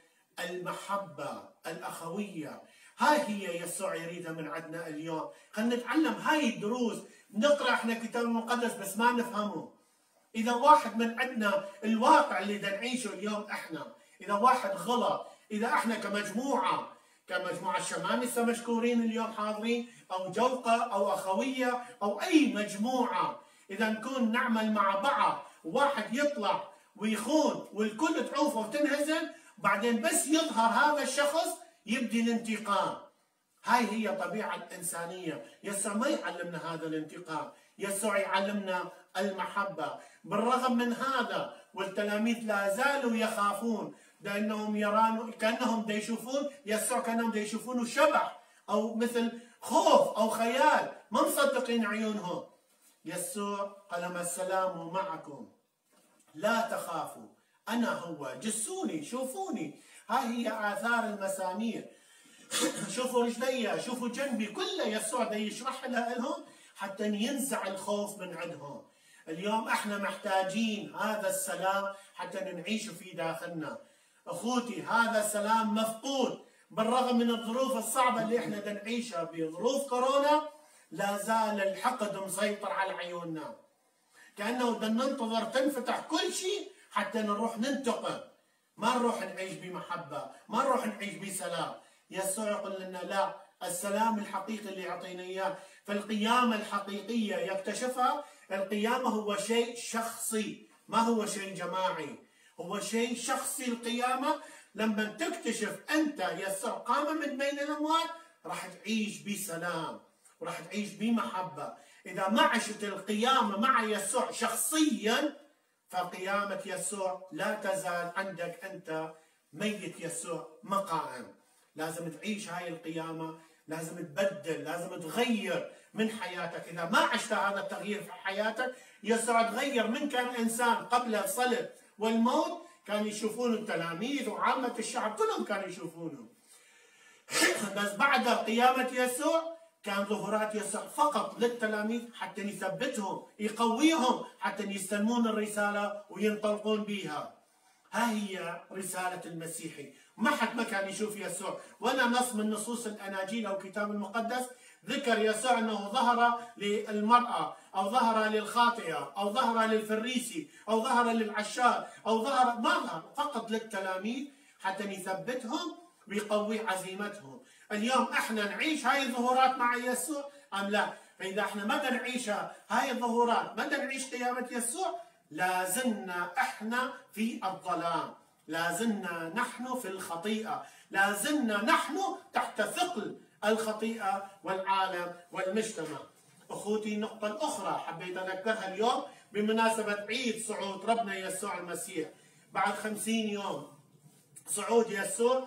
المحبة الأخوية. هاي هي يسوع يريدها من عندنا اليوم. خلينا نتعلم هاي الدروس. نقرأ احنا الكتاب المقدس بس ما نفهمه. إذا واحد من عندنا الواقع اللي دا نعيشه اليوم احنا، إذا واحد غلط، إذا احنا كمجموعة الشمامسة مشكورين اليوم حاضرين، أو جوقة أو أخوية أو أي مجموعة، إذا نكون نعمل مع بعض، واحد يطلع ويخون والكل تعوفه وتنهزم، بعدين بس يظهر هذا الشخص يبدي الانتقام. هاي هي طبيعة الإنسانية. يسوع ما يعلمنا هذا الانتقام، يسوع يعلمنا المحبة. بالرغم من هذا والتلاميذ لا زالوا يخافون، لأنهم يرون كأنهم دا يشوفون يسوع، كأنهم دا يشوفونه شبح أو مثل خوف أو خيال، ما مصدقين عيونهم. يسوع قال: السلام معكم، لا تخافوا، أنا هو، جسوني، شوفوني. هاي هي آثار المسامير. شوفوا رجلي، شوفوا جنبي، كله يسوع دا يشرح لهم حتى ينزع الخوف من عندهم. اليوم احنا محتاجين هذا السلام حتى نعيش في داخلنا. اخوتي، هذا السلام مفقود بالرغم من الظروف الصعبة اللي احنا دا نعيشها بظروف كورونا. لا زال الحقد مسيطر على عيوننا، كأنه بدنا ننتظر تنفتح كل شيء حتى نروح ننتقم، ما نروح نعيش بمحبة، ما نروح نعيش بسلام. يسوع يقول لنا لا، السلام الحقيقي اللي يعطينا اياه في القيامة الحقيقية يكتشفها. القيامة هو شيء شخصي، ما هو شيء جماعي، هو شيء شخصي. القيامة لما تكتشف أنت يسوع قام من بين الأموات، راح تعيش بسلام وراح تعيش بمحبة. إذا ما عشت القيامة مع يسوع شخصيا، فقيامة يسوع لا تزال عندك أنت ميت، يسوع ما قائم. لازم تعيش هاي القيامة، لازم تبدل، لازم تغير من حياتك. إذا ما عشت هذا التغيير في حياتك، يسوع تغير من كان إنسان قبل الصلب والموت كان يشوفونه التلاميذ وعامة الشعب كلهم كانوا يشوفونه، بس بعد قيامة يسوع كان ظهورات يسوع فقط للتلاميذ حتى يثبتهم، يقويهم حتى يستلمون الرسالة وينطلقون بها. ها هي رسالة المسيحي. ما حد ما كان يشوف يسوع، ولا نص من نصوص الأناجيل أو الكتاب المقدس ذكر يسوع أنه ظهر للمرأة أو ظهر للخاطئة أو ظهر للفريسي أو ظهر للعشار أو ظهر، ما ظهر، فقط للتلاميذ حتى يثبتهم ويقوي عزيمتهم. اليوم احنا نعيش هاي الظهورات مع يسوع أم لا؟ فإذا احنا ما نعيشها هاي الظهورات، ما نعيش قيامة يسوع، لازلنا احنا في الظلام، لازلنا نحن في الخطيئة، لازلنا نحن تحت ثقل الخطيئة والعالم والمجتمع. أخوتي، النقطة الأخرى حبيت أذكرها اليوم بمناسبة عيد صعود ربنا يسوع المسيح. بعد 50 يوم صعود يسوع،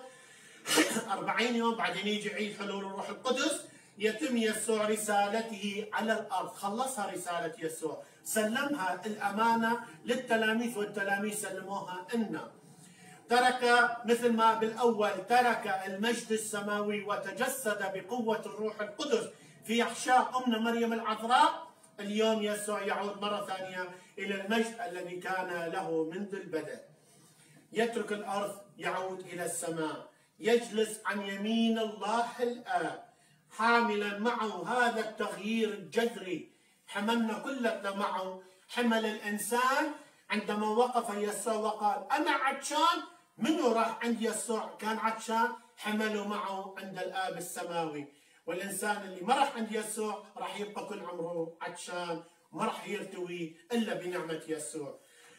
40 يوم بعدين يجي عيد حلول الروح القدس، يتم يسوع رسالته على الأرض. خلصها رسالة يسوع، سلمها الأمانة للتلاميذ والتلاميذ سلموها لنا. ترك مثل ما بالأول ترك المجد السماوي وتجسد بقوة الروح القدس في أحشاء أمنا مريم العذراء. اليوم يسوع يعود مرة ثانية إلى المجد الذي كان له منذ البدء. يترك الأرض، يعود إلى السماء، يجلس عن يمين الله الآب، حاملا معه هذا التغيير الجذري. حملنا كلنا معه، حمل الإنسان عندما وقف يسوع وقال أنا عطشان. منو راح عند يسوع كان عطشان؟ حمله معه عند الآب السماوي. والإنسان اللي ما راح عند يسوع راح يبقى كل عمره عطشان، ما راح يرتوي إلا بنعمة يسوع.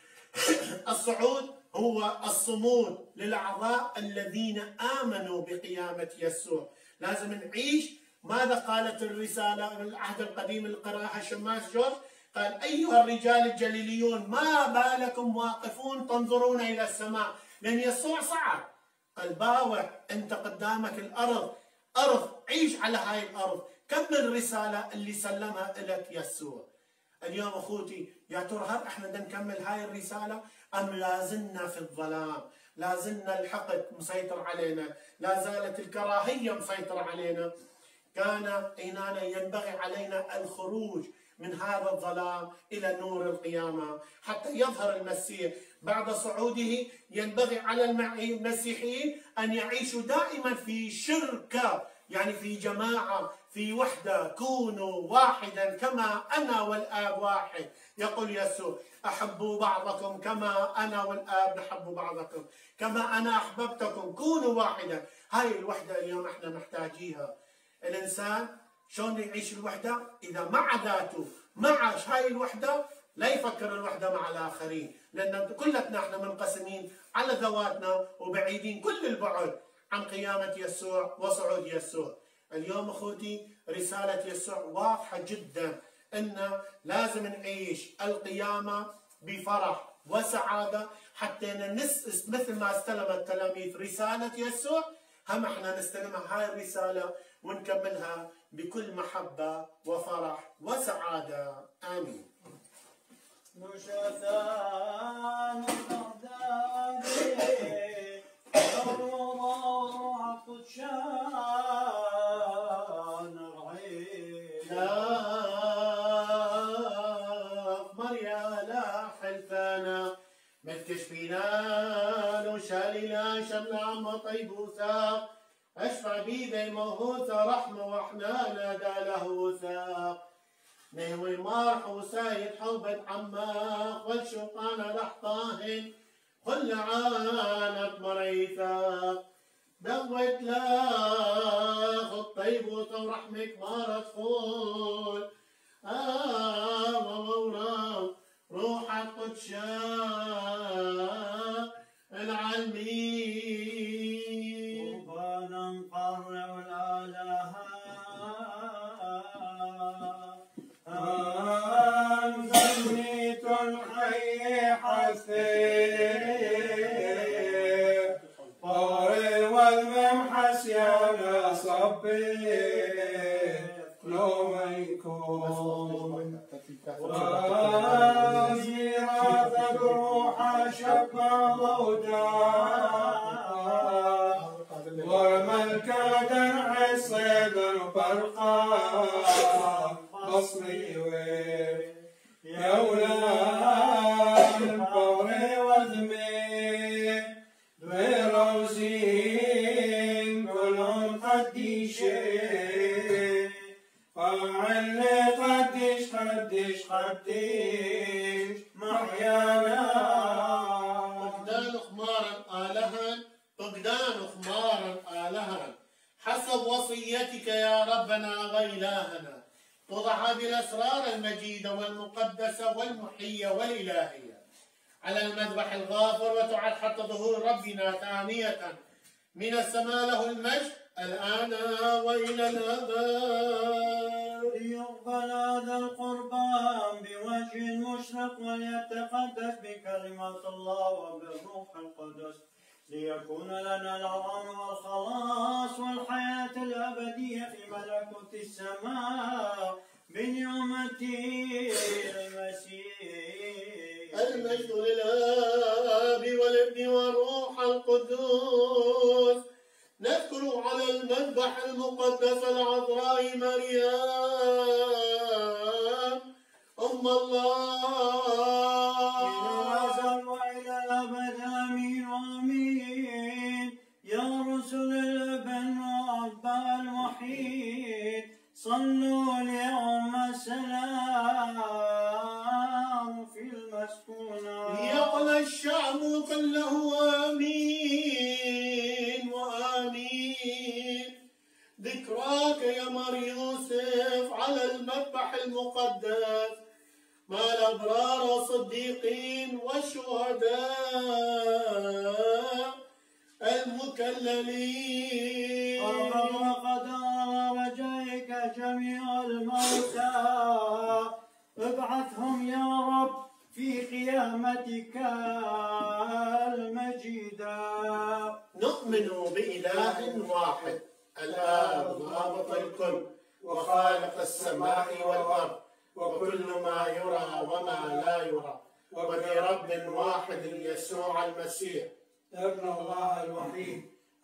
الصعود هو الصمود للأعضاء الذين آمنوا بقيامة يسوع. لازم نعيش ماذا قالت الرسالة من العهد القديم اللي قرأها شماس جورج؟ قال أيها الرجال الجليليون ما بالكم واقفون تنظرون إلى السماء، لأن يسوع صعد. قال باوع أنت قدامك الأرض، أرض، عيش على هاي الأرض، كمل الرسالة اللي سلمها لك يسوع. اليوم أخوتي، يا ترى هل احنا بدنا نكمل هاي الرسالة أم لازلنا في الظلام؟ لازلنا الحقد مسيطر علينا، لا زالت الكراهية مسيطرة علينا. كان إننا ينبغي علينا الخروج من هذا الظلام إلى نور القيامة حتى يظهر المسيح. بعد صعوده ينبغي على المسيحيين أن يعيشوا دائما في شركة، يعني في جماعة، في وحدة. كونوا واحدا كما أنا والآب واحد. يقول يسوع أحبوا بعضكم كما أنا والآب نحب بعضكم، كما أنا أحببتكم، كونوا واحدا. هاي الوحدة اليوم احنا محتاجيها. الإنسان شلون يعيش الوحدة؟ إذا مع ذاته ما عاش هاي الوحدة لا يفكر الوحدة مع الآخرين، لأن كلنا احنا منقسمين على ذواتنا وبعيدين كل البعد عن قيامة يسوع وصعود يسوع. اليوم أخوتي رسالة يسوع واضحة جدا، إن لازم نعيش القيامة بفرح وسعادة حتى مثل ما استلم التلاميذ رسالة يسوع، هم احنا نستلمها هاي الرسالة ونكملها بكل محبة وفرح وسعادة. آمين. نشثان الأعداد روض قدشان العين لا مريا لا حلفانا متكشفينا وشالينا شمل عم طيب وثاق أشفع بيدي موهوثة رحمة وإحنا نادى له وثاق نهوي مارح وسايد حوبة عماق والشوطان لحطاهن كل عانت مريثاق دوت لاخ الطيب ورحمك ما تفول وورام روح القدشان العلمين قربانا نقرع الآلهة زميت الحي حسين طاري والممحس يا صبي لو ما يكون وزيراتك روح شبع وداع وملكة العصيد الفرقاء بصري ويل يا ولاد الفوري وذمي دويروزين كلهم قديشين ربنا وإلهنا توضع هذه الأسرار المجيدة والمقدسة والمحية والإلهية على المذبح الغافر وتعد حتى ظهور ربنا ثانية من السماء له المجد الآن وإلى الأبد. ليقبل هذا القربان بوجه مشرق وليتقدس بكلمة الله وبالروح القدس ليكون لنا العون والخلاص والحياة الأبدية في ملكوت السماء بنعمة المسيح. المجد للآب والابن والروح القدوس. نذكر على المذبح المقدس العذراء مريم أم الله إلى الأزل وإلى الأبد آمين وآمين. يا رسل الابن وأباء المحيط صلوا ليوم السلام في المسكونة. ليقل الشعب كله آمين وآمين. ذكراك يا مر يوسف على المذبح المقدس مع الأبرار والصديقين والشهداء المكللين. وقد على رجائك جميع الموتى ابعثهم يا رب في قيامتك المجيدة. نؤمن بإله واحد الآب ضابط الكل وخالق السماء والأرض وكل ما يرى وما لا يرى وبرب واحد يسوع المسيح ابن الله الوحيد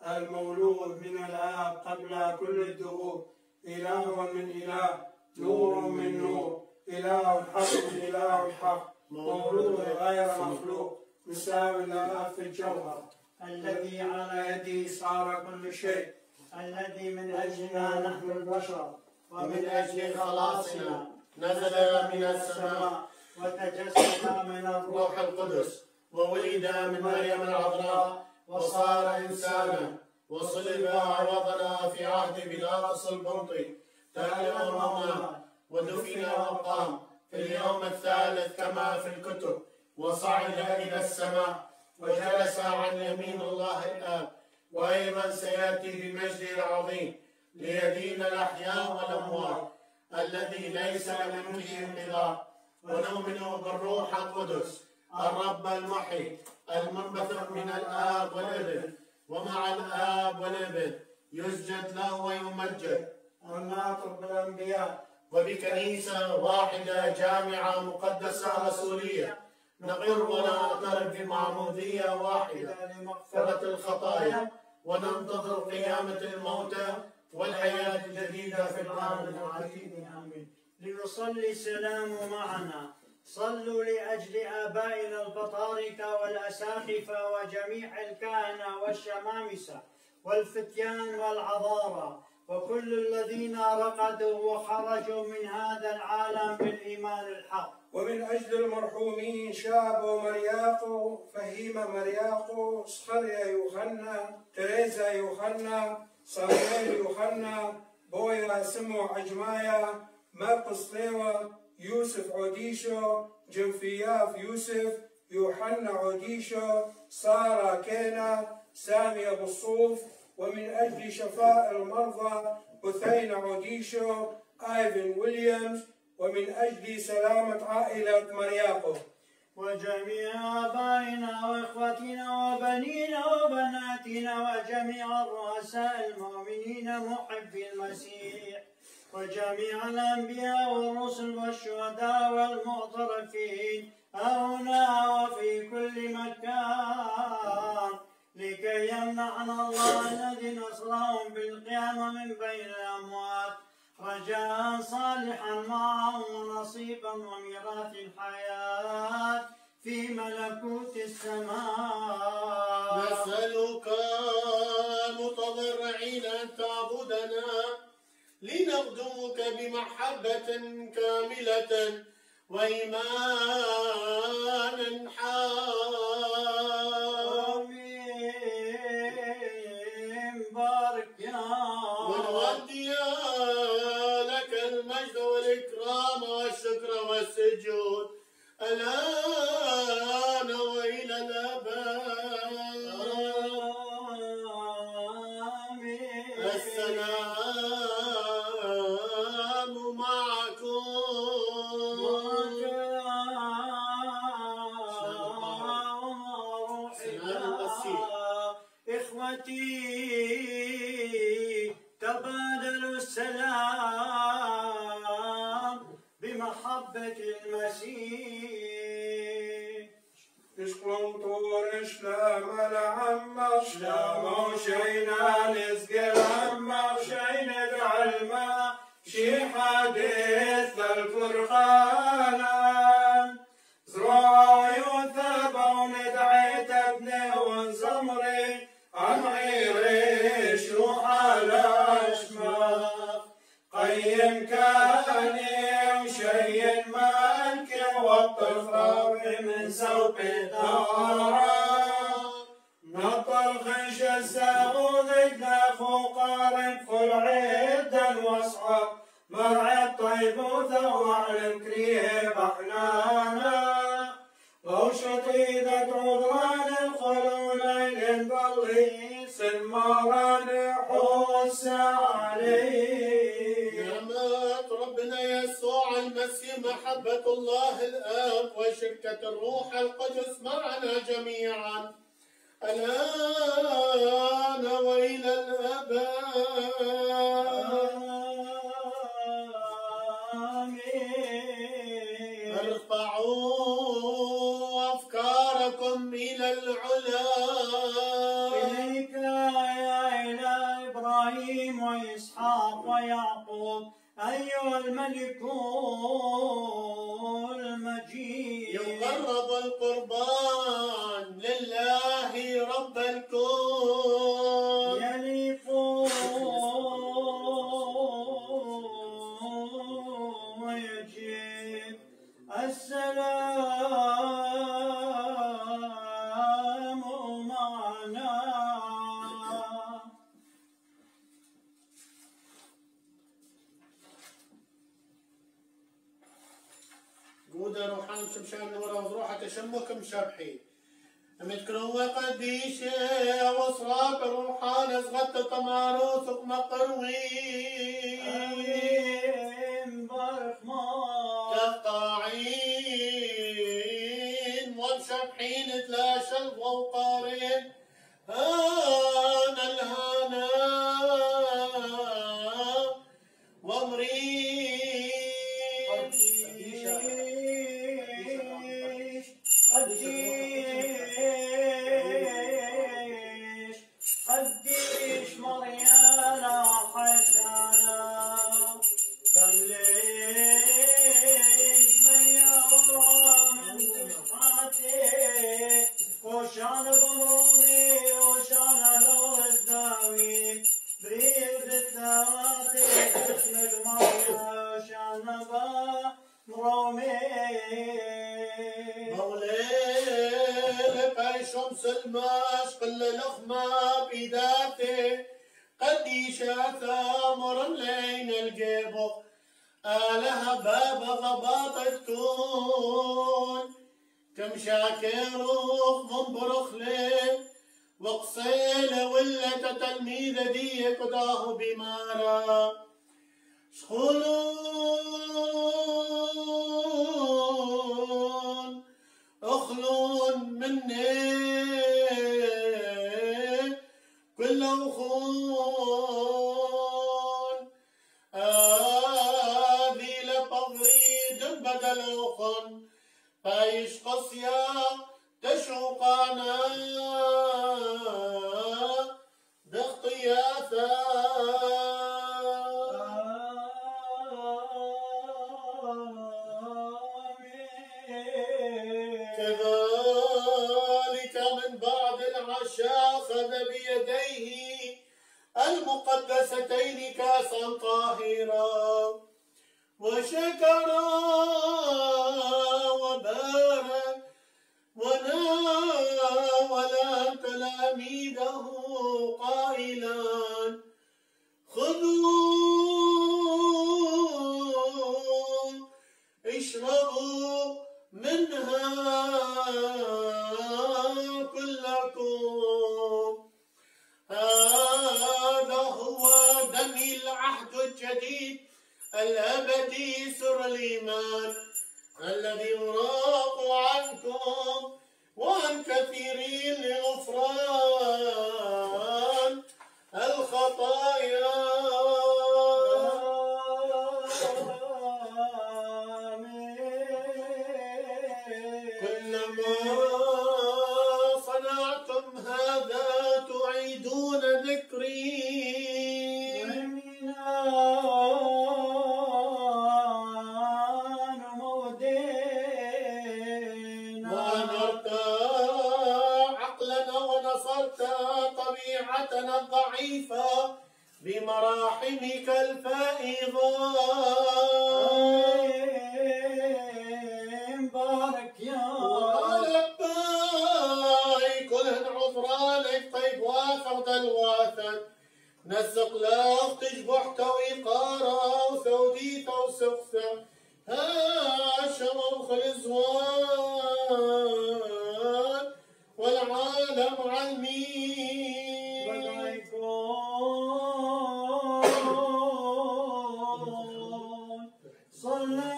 المولود من الآب قبل كل الدهور إله من إله نور من نور إله حق من إله الحق مولود غير مخلوق مساوي للآب في الجوهر الذي على يده صار كل شيء الذي من أجلنا نحن البشر ومن أجل خلاصنا نزل من السماء وتجسد من الروح القدس وولد من مريم العذراء وصار إنسانا وصلب عوضنا في عهد بيلاطس البنطي تألم ومات ودفن وقام في اليوم الثالث كما في الكتب وصعد إلى السماء وجلس عن يمين الله الآب وأيضا سيأتي بمجده العظيم ليدين الأحياء والأموات الذي ليس لملكه انقضاء. ونؤمن بالروح القدس الرب المحيي المنبثق من الآب والابن ومع الآب والابن يسجد له ويمجد والناطق بالأنبياء وبكنيسة واحدة جامعة مقدسة رسولية نقر ونعترف بمعمودية واحدة لمغفرة الخطايا وننتظر قيامة الموتى والحياة الجديدة في العالم العتيد. آمين. لنصلي السلام معنا. صلوا لأجل آبائنا البطاركة والأساقفة وجميع الكهنة والشمامسة والفتيان والعذارى وكل الذين رقدوا وخرجوا من هذا العالم بالإيمان الحق. ومن أجل المرحومين شابو مرياقو فهيمة مرياقو صخريا يوحنا تريزا يوحنا صامويل يوحنا بويا سمو عجمايا مرقس ليوا يوسف عوديشو جنفياف يوسف يوحنا عوديشو سارة كينا سامي أبو الصوف. ومن أجل شفاء المرضى بثينة عوديشو آيفن ويليامز. ومن أجل سلامة عائلة مرياقو وجميع آبائنا وإخوتنا وبنينا وبناتنا وجميع الرؤساء المؤمنين محبي المسيح وجميع الأنبياء والرسل والشهداء والمعترفين هنا وفي كل مكان لكي يمنعنا الله الذي نصرهم بالقيامة من بين الأموات رجاء صالحا معهم ونصيبا وميراث الحياة في ملكوت السماء. نسألك متضرعين أن تعبدنا لنخدمك بمحبة كاملة وإيمان آمين. بارك يا ونودي إخوتي تبادلوا السلام بمحبة المسيح. Išklontur išlemele ammar šlemo šeina nizgir ammar šeina d'alma شي حديث الفرقان زراعي وثبا وندعيت ابني وزمري عمعيري شروح الاشماء قيم كاني وشين مالكي والطفراوي من سوق الدارة نطر خش الساغوذ اخو قارن خلعيدا واصحاب مرعى الطيب وثوع الكريب احنانا وشطيدة عذران الخلولين ضلي سماران حوس عليه. نعمة ربنا يسوع المسيح محبة الله الآب وشركة الروح القدس معنا جميعا الآن وإلى الأبد. آمين. ارفعوا أفكاركم إلى العلا. إليك يا إله إبراهيم وإسحاق ويعقوب أيها الملك المجيد. يقرب القربان لله رب الكون. يليق ويجيب السلام معنا. جودة روحان شمشان نورا وضروحة تشمك مشابحين متكروا قديشة وصراك روحان أزغت طماروس مقروي تقطاعين ومشابحين تلاشل وقارين أنا الهنا ومريد قديش مريانا حسانا دليش ميا من صحاتي وشان بمرومي وشان لو الداوي بريد الثواتي اسمك مريا وشان بمرومي موليك أي شمس الماش قل لخمة بذاته قديشة ثامر لين الجيبو آلها باب غباط تكون كم شاكروخ منبرخ لك وقصيلة ولا تلميذة دي قداه بمارا شخلون اخلون مني كل خون هذه لبغريد بدل خون فايش قصيا تشوقانا باختياثا كذلك من بعد العشاء أخذ بيديه المقدستين كاسا طاهرا وشكرا وبارك وناول تلاميذه قائلا خذوا اشربوا منها كلكم هذا هو دمي العهد الجديد الأبدي سر الإيمان الذي يراق عنكم وعن كثيرين لغفران طهرت طبيعتنا الضعيفة بمراحمك الفائضة. بارك يا ولباي كلهن عذرانك طيب واثق دلواثا نسق لاخ تجبح تويقارا وثوديثا وسقثا هاشم وخلزوان والعالم علمين صلى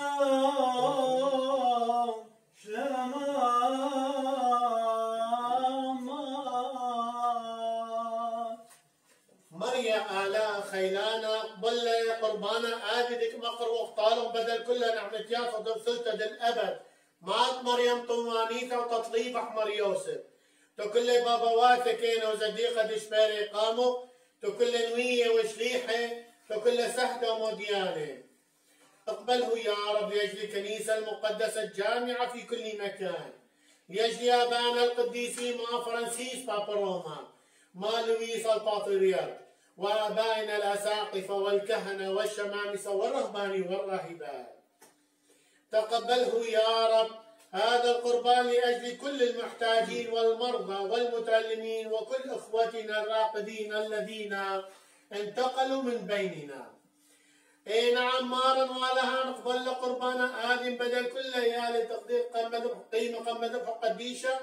مريا آلاء خيلانا قبل قربانا آددك مقر واختارهم بدل كل نعمة يافض وثلثة الأبد مات مريم طوانيثة وتطليب أحمر يوسف تكل بابا واثكين وزديقة دشباري قاموا تكل نوية وشليحة تكل سهدة وموديانة اقبله يا رب لأجل الكنيسة المقدسة الجامعة في كل مكان لأجل آبائنا القديسين مع فرانسيس بابا روما مع لويس الباطريرك وآبائنا الأساقفة والكهنة والشمامسة والرهبان والراهبات تقبله يا رب هذا القربان لأجل كل المحتاجين والمرضى والمتألمين وكل إخوتنا الراقدين الذين انتقلوا من بيننا. اي نعم مارا ولها نقبل قربان آدم بدل كل ليالي تقدير قيمة قمة ذبح قديشة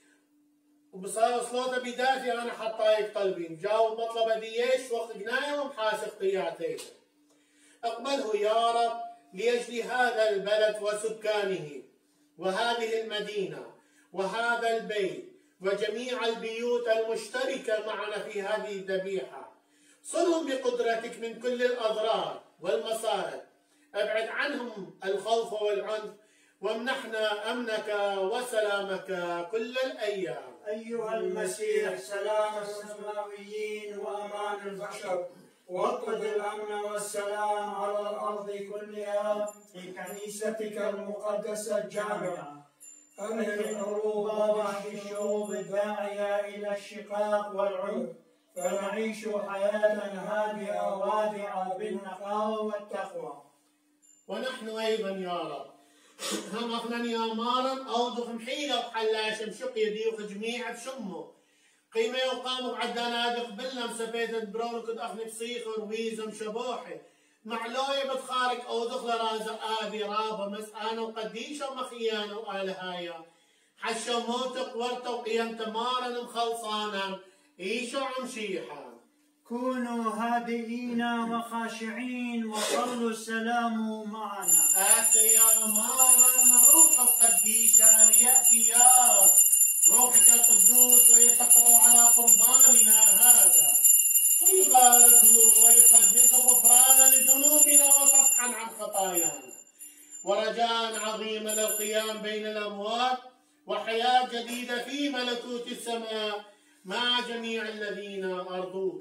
وبصلاة بدايتي أنا حطايك طلبين جاوب مطلب ديش وقت قناية ومحاس اختياتي اقبله يا رب لأجل هذا البلد وسكانه وهذه المدينة وهذا البيت وجميع البيوت المشتركة معنا في هذه الذبيحة صلهم بقدرتك من كل الأضرار والمصائب ابعد عنهم الخوف والعنف وامنحنا أمنك وسلامك كل الأيام. أيها المسيح سلام السماويين وأمان البشر واطلب الأمن والسلام على الأرض كلها في كنيستك المقدسة الجامعة. أنهي الحروب وضع الشعوب الداعية إلى الشقاق والعنف فنعيش حياة هادئة وادعة بالنقاوة والتقوى. ونحن أيضا يا رب هم أخنني أمارا أوضف محيلة وحلاش مشق يدي وجميع بشمه قيمة وقاموا بعدنا هذا قبلنا مسفيت برون كنت أخني بصيخ ورويزة مشبوحي معلوية بتخارك أوضخ لرازق آذي رابة مسآنة وقديشة ومخيانة وآلهايا حشو موتق ورطة وقيمت مارا مخلصانا إيشو عمشيحا. كونوا هادئين وخاشعين وصلوا السلام معنا. آتي يا مارا روح القديسة ليأتي يا رب روحك القدوس ويسقط على قرباننا هذا ويبارك ويقدس غفرانا لذنوبنا وصفحا عن خطايانا ورجاء عظيما للقيام بين الأموات وحياة جديدة في ملكوت السماء مع جميع الذين أرضوك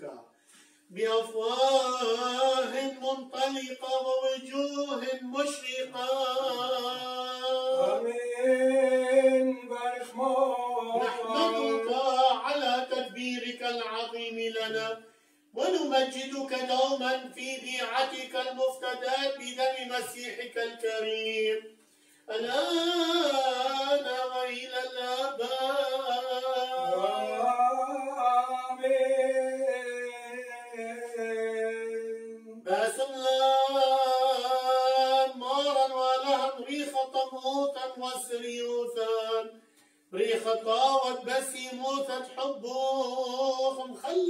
بأفواه منطلقة ووجوه مشرقة. آمين. بارك نحمدك على تدبيرك العظيم لنا ونمجدك دوما في بيعتك المفتداة بدم مسيحك الكريم الآن وإلى الآباد. آمين. باسم مارا ولهم ريخة موتا وسريوثا ريخة طاوت بسي موتا حبوخ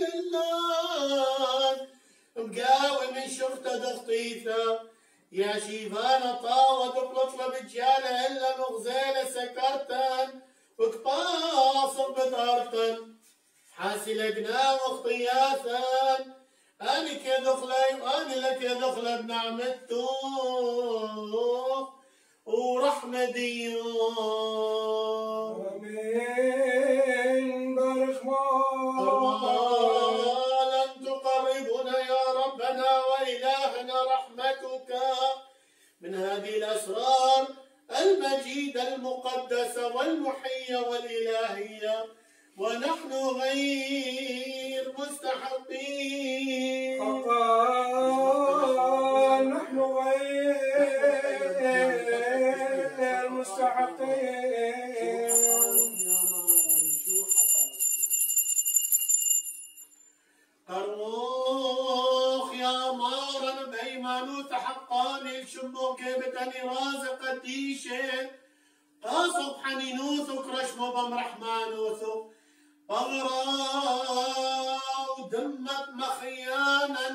مخللان مقاوي من شرطة دخطيثة يا شيفانا طاوت بلطلة بجالة إلا مغزالة سكرتن وكباصر بدارتن حاسلة قنا واختياثا أنا كدخلي وأنا لك دخلة بنعمته ورحمة ديون. آمين. بارك لن تقربنا يا ربنا وإلهنا رحمتك من هذه الأسرار المجيدة المقدسة والمحية والإلهية ونحن غير مستحقين حقا نحن غير مستحقين. قروخ يا مارا بأيمانوث حقاني شموك بتني رازق قديشة قاصب حنينوث وكرشمو بمرحمانوث بغرا ودمت مخيانا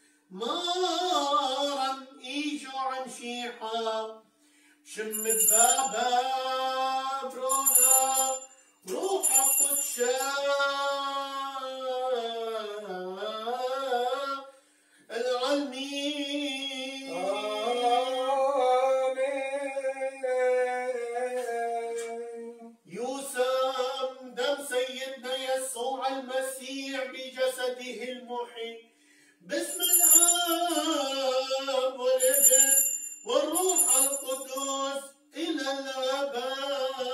مارا ايشو عن شيحا شمت بابا برونا روح القدشة العلمي يوسم دم سيدنا يسوع المسيح بجسده المحي باسم الآب والابن والروح القدس إلى الأبد.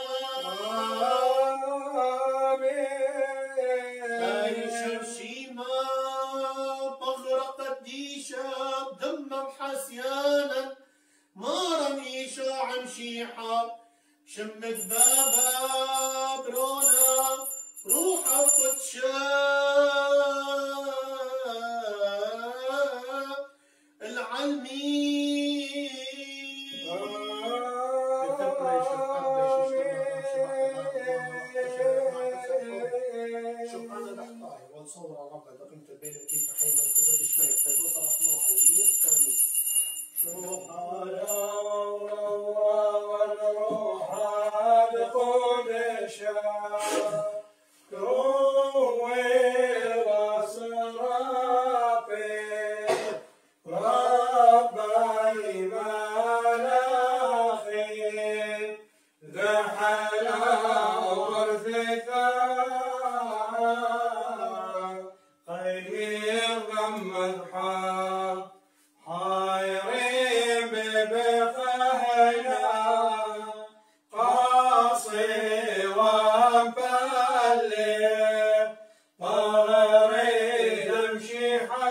شمشيمة بغرة قديشة دم حسيانا مارا إيشا عمشيحة شمت بابا برونا روح القدشة العلمي ونصور ربك انت بين كيف حي ما الكتب شويه طيب وطرحناها يمين امين. والروح القدس روي وصرافي رب إيمان أخي ذحل ورثك خير غمد حايرين ببخينا قاصي ومبلي طاري نمشي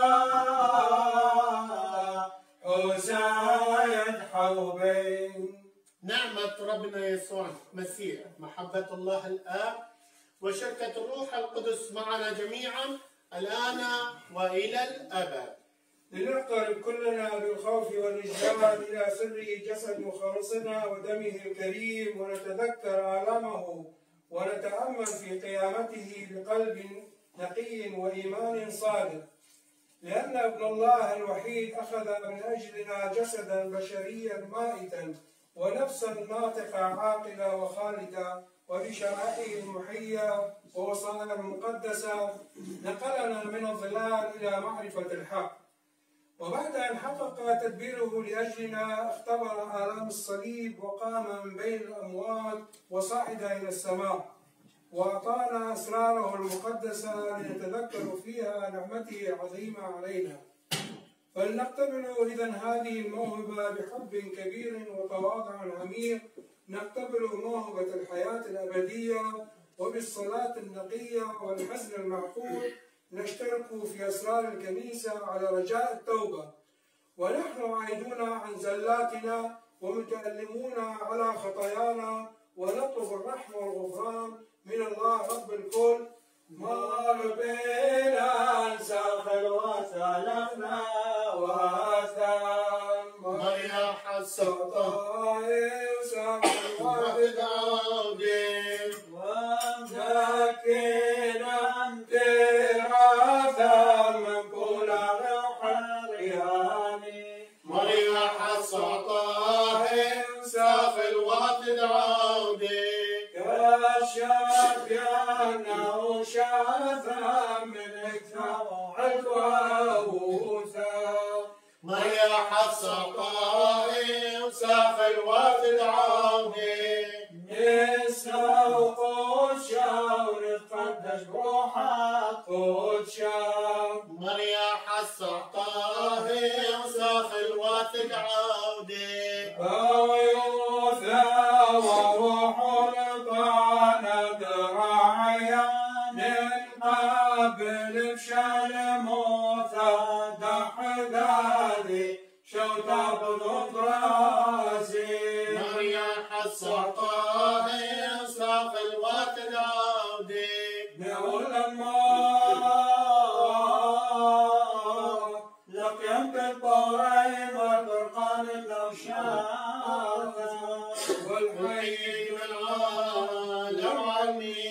حسايد حوبين. نعمة ربنا يسوع المسيح محبة الله الآب وشركة الروح القدس معنا جميعا الآن وإلى الأبد. لنقترب كلنا بالخوف والإجلال إلى سر جسد مخلصنا ودمه الكريم ونتذكر آلامه ونتأمل في قيامته بقلب نقي وإيمان صادق، لأن ابن الله الوحيد أخذ من أجلنا جسدا بشريا مائتا ونفسا ناطقة عاقلة وخالدة وبشرائعه المحية ووصايا المقدسة نقلنا من الظلال إلى معرفة الحق. وبعد أن حقق تدبيره لأجلنا اختبر آلام الصليب وقام من بين الأموات وصعد إلى السماء وأعطانا أسراره المقدسة لنتذكر فيها نعمته العظيمة علينا. فلنقتبل إذن هذه الموهبة بحب كبير وتواضع عميق، نقتبل موهبة الحياة الأبدية وبالصلاة النقية والحزن المعقول نشترك في أسرار الكنيسة على رجاء التوبة، ونحن عائدون عن زلاتنا ومتألمون على خطايانا ونطلب الرحمة والغفران من الله رب الكل. مر بنا نسخر وسلفنا وثام مريا حسطة وسخر وبدعودين ومذكنا انتراثا من كل الحريان مريا حسطة ساخل وبدعودين كشف يانه شاثا من اكثر ووثا مريا حسطة ساخل وبدعودين نسوق الشاور تقدس روحك قدشا مريا حسطة ساخل وبدعودين ويوثا وروح القانا دراعيا بالبشال موثى دحدادي شوتا بضد راسي مريح السطاه صاف الواتد عودي نقول الماء لقيمت الطورين والفرقان الأوشاق والحي والعالم عني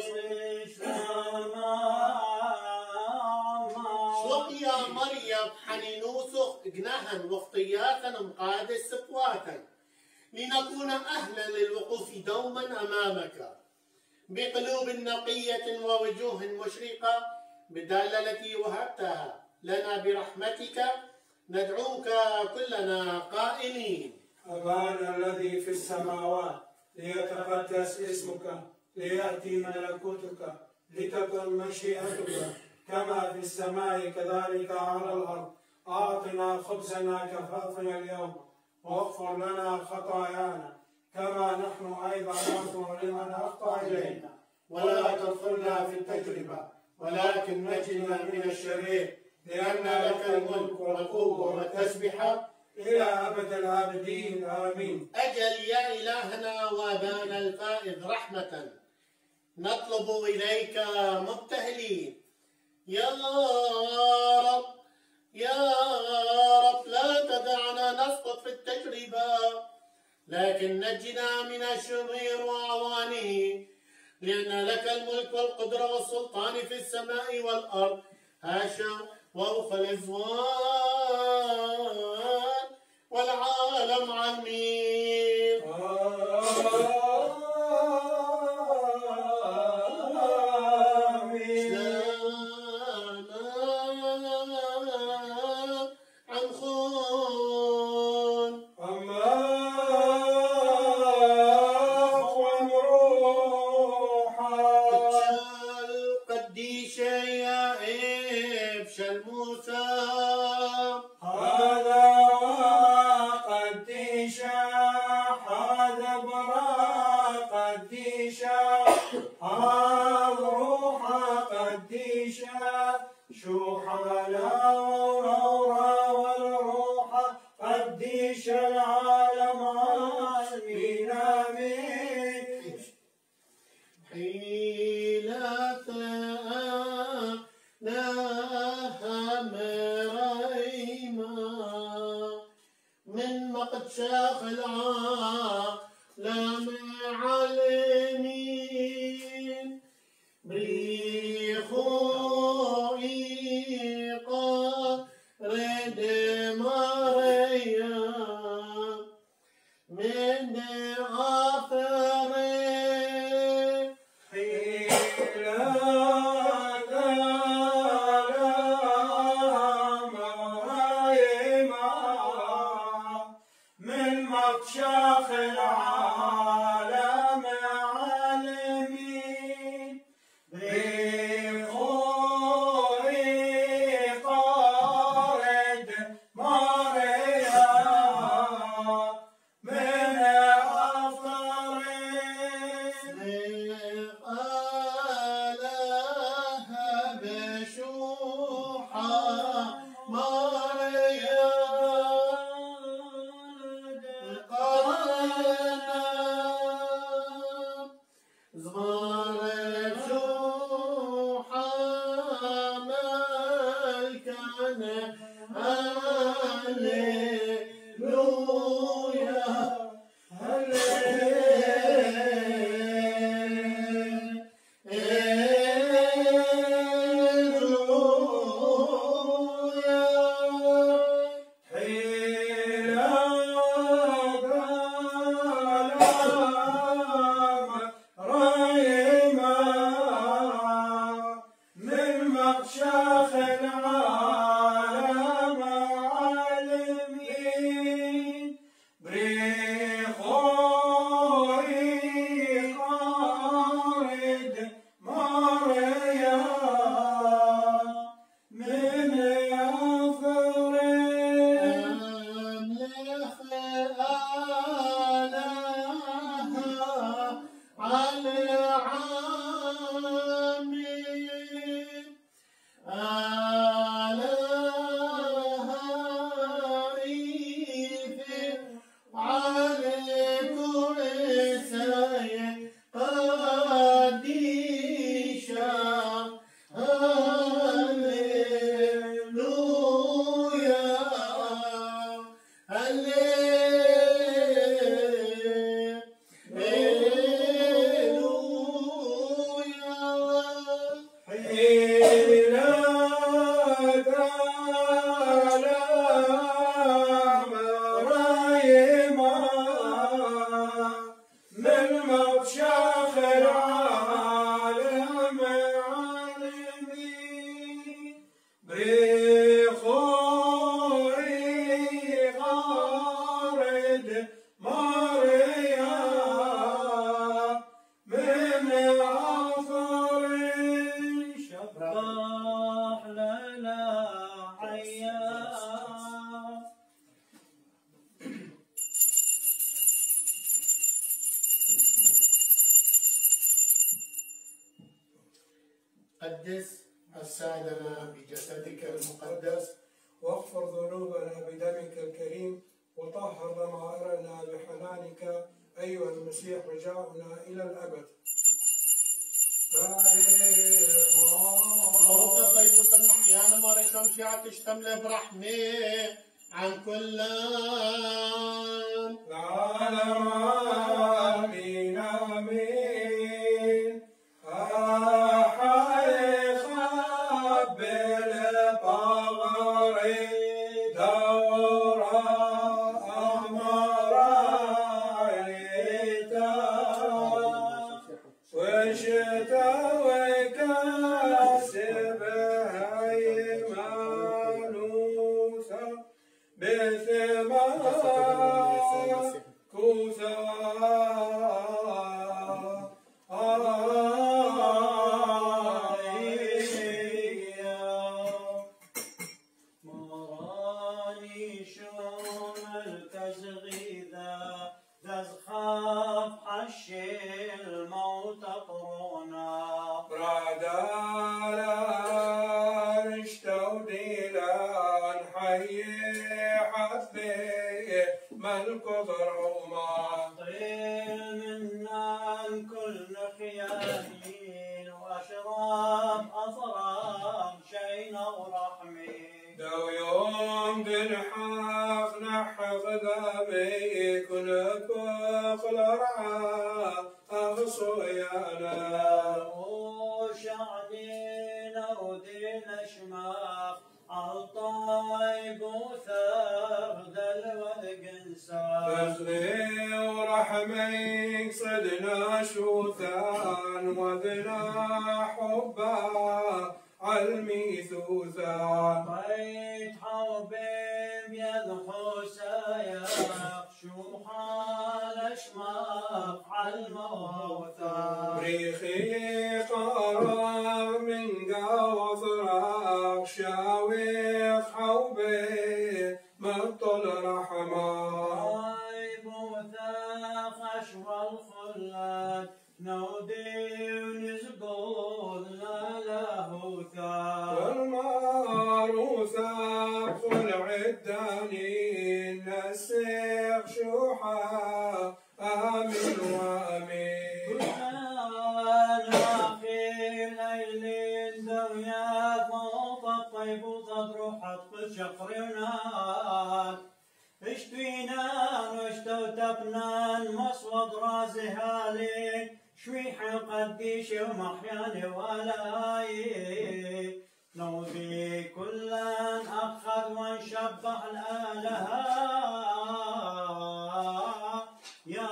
شوق يا مريم حنينوسخ جناها وخطياتا مقاد السبواتا لنكون أهلا للوقوف دوما أمامك بقلوب نقية ووجوه مشرقة بالدالة التي وهبتها لنا برحمتك ندعوك كلنا قائلين أبانا الذي في السماوات ليتقدس اسمك ليأتي ملكوتك لتكن مشيئتك كما في السماء كذلك على الأرض أعطنا خبزنا كفافنا اليوم واغفر لنا خطايانا كما نحن أيضا نغفر لمن أخطأ إلينا ولا تدخلنا في التجربة ولكن نجنا من الشرير لأن لك الملك والقوة والتسبحة إلى أبد الآبدين آمين. أجل يا إلهنا وأبانا الفائض رحمة نطلب إليك مبتهلين يا رب يا رب لا تدعنا نسقط في التجربة لكن نجنا من الشرير وأعوانه لأن لك الملك والقدرة والسلطان في السماء والأرض هاشا وروح الإزوان والعالم عميق عن خون قديشة يا إبشل موسى هذا وقديشة قدس أجسادنا بجسدك المقدس، واغفر ذنوبنا بدمك الكريم، وطهر ضمائرنا بحنانك أيها المسيح رجاؤنا إلى الأبد. موت طيبة المحيان ماري شمشيعة تشتمل برحمة عن كل العالم آمين آمين. أحي خبل طغري دورا أمريتا وشتا وكاسب هيمانوسا بثمار كوثا مراني شوم الكزغيذا تزخف حشي الموت قرونا برادان اشتوديلان حي حثي ملك ضروما طيل منا كل خيالين واشرب اطراب شين ورحمي دو يوم دنحاق نحظ ذابي كل بخل رعا أغصيانا وشعدين ودين شماخ الطيب وثغدل والقنسا فزلي ورحميك صدنا شوثان وذنا حبا علمي ثوثان بيت حوبيب يذخو سايق شوحان اشماق عالموثى ريخي قرام من قوض راق شاويخ حوبي مطل رحمان طيب وثاق اشوى الخلات نودي ونزقول لا لاهوثا والماروثا خلع الدانين نسيق شوحا آمين وآمين آخر ليل دويات موت الطيب وتروح شقر ونات اشتوينا واشتوتبنا مصود راسي هالي شويح قديش ومحياني ولاي نوبي كلان أخذ وانشبه الآلهة يا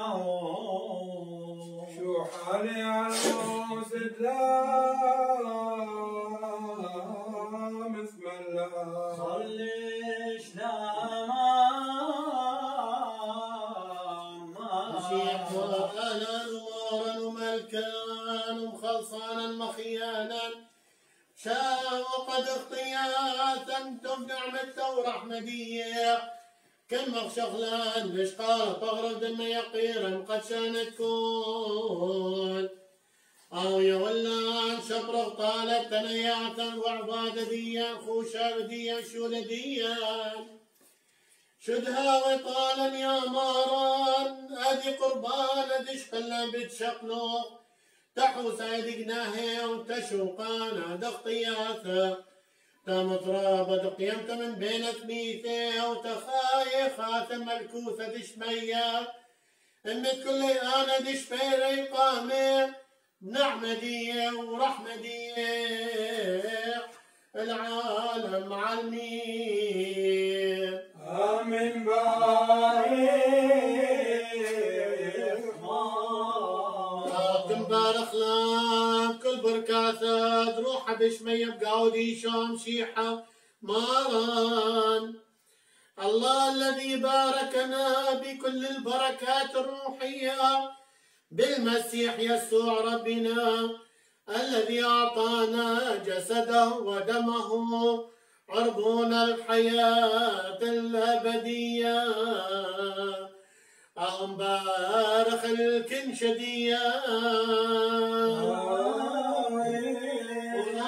شوحاني على الموسد لا مثل الله صليش مسيح وأنا نورا وملكا ومخلصانا مخيانا شاء وقد اختياتا بنعمته ورحمدية كم شغلان مشقال تغرب دم يقيرا قد شانت كون أو يولان شبرغ طالت تنياتا وعبادة ديا خوشا ديا شولديا شدها وطالا يا ماران أدي قربان أدش قلا بتشقلو تحوس عيد قناهي وتشوقان عد اختياثا تمطرابة قيمت من بينك ميثة وتخاي خاتم ملكوثة دشمية امت كل انا دش بيري قامة بنعمدية ورحمدية العالم عالمين آمين بارك تنبارك لك كل بركاتك روحها بشمية بقعودي شامشيحة ماران الله الذي باركنا بكل البركات الروحية بالمسيح يسوع ربنا الذي أعطانا جسده ودمه عربون الحياة الأبدية أهم بارخ الكنشدية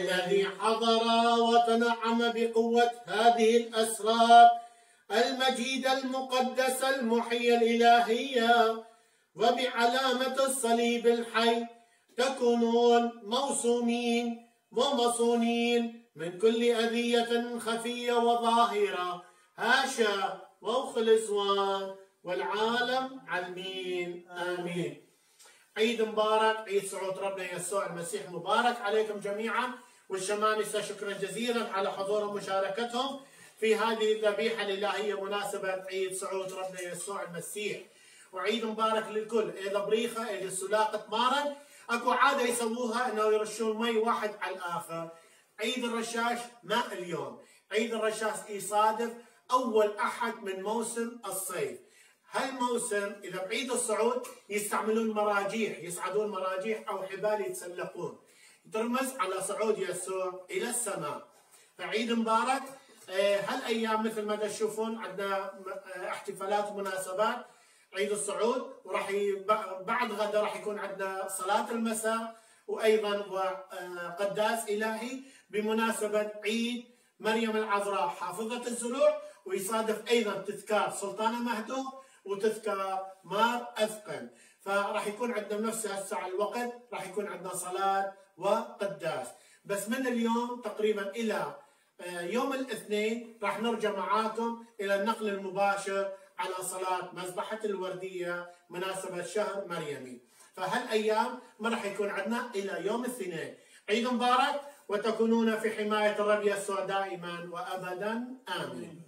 الذي حضر وتنعم بقوة هذه الأسرار المجيدة المقدسة المحية الإلهية، وبعلامة الصليب الحي تكونون موسومين ومصونين من كل أذية خفية وظاهرة، هاشا وخلصوان والعالم علمين. آمين. عيد مبارك، عيد صعود ربنا يسوع المسيح مبارك عليكم جميعا، والشمامسة شكرا جزيلا على حضورهم ومشاركتهم في هذه الذبيحة الإلهية مناسبة عيد صعود ربنا يسوع المسيح. وعيد مبارك للكل. إذا بريخة إذا سلاقة مارد اكو عادة يسووها انه يرشون مي واحد على الآخر. عيد الرشاش ما اليوم، عيد الرشاش يصادف أول أحد من موسم الصيف. هالموسم إذا بعيد الصعود يستعملون مراجيح، يصعدون مراجيح أو حبال يتسلقون، ترمز على صعود يسوع إلى السماء. فعيد مبارك. هالأيام مثل ما تشوفون عندنا احتفالات ومناسبات عيد الصعود، وراح بعد غدا راح يكون عندنا صلاة المساء، وأيضا قداس إلهي بمناسبة عيد مريم العذراء حافظة الزروع، ويصادف أيضا تذكار سلطانة مهدو وتذكار مار أثقل. فراح يكون عندنا بنفس الساعة الوقت راح يكون عندنا صلاة وقداس. بس من اليوم تقريبا إلى يوم الاثنين راح نرجع معاكم إلى النقل المباشر على صلاة مذبحة الوردية مناسبة شهر مريمي. فهالأيام ما راح يكون عندنا إلى يوم الاثنين. عيد مبارك، وتكونون في حماية الرب يسوع دائما وأبدا. آمين.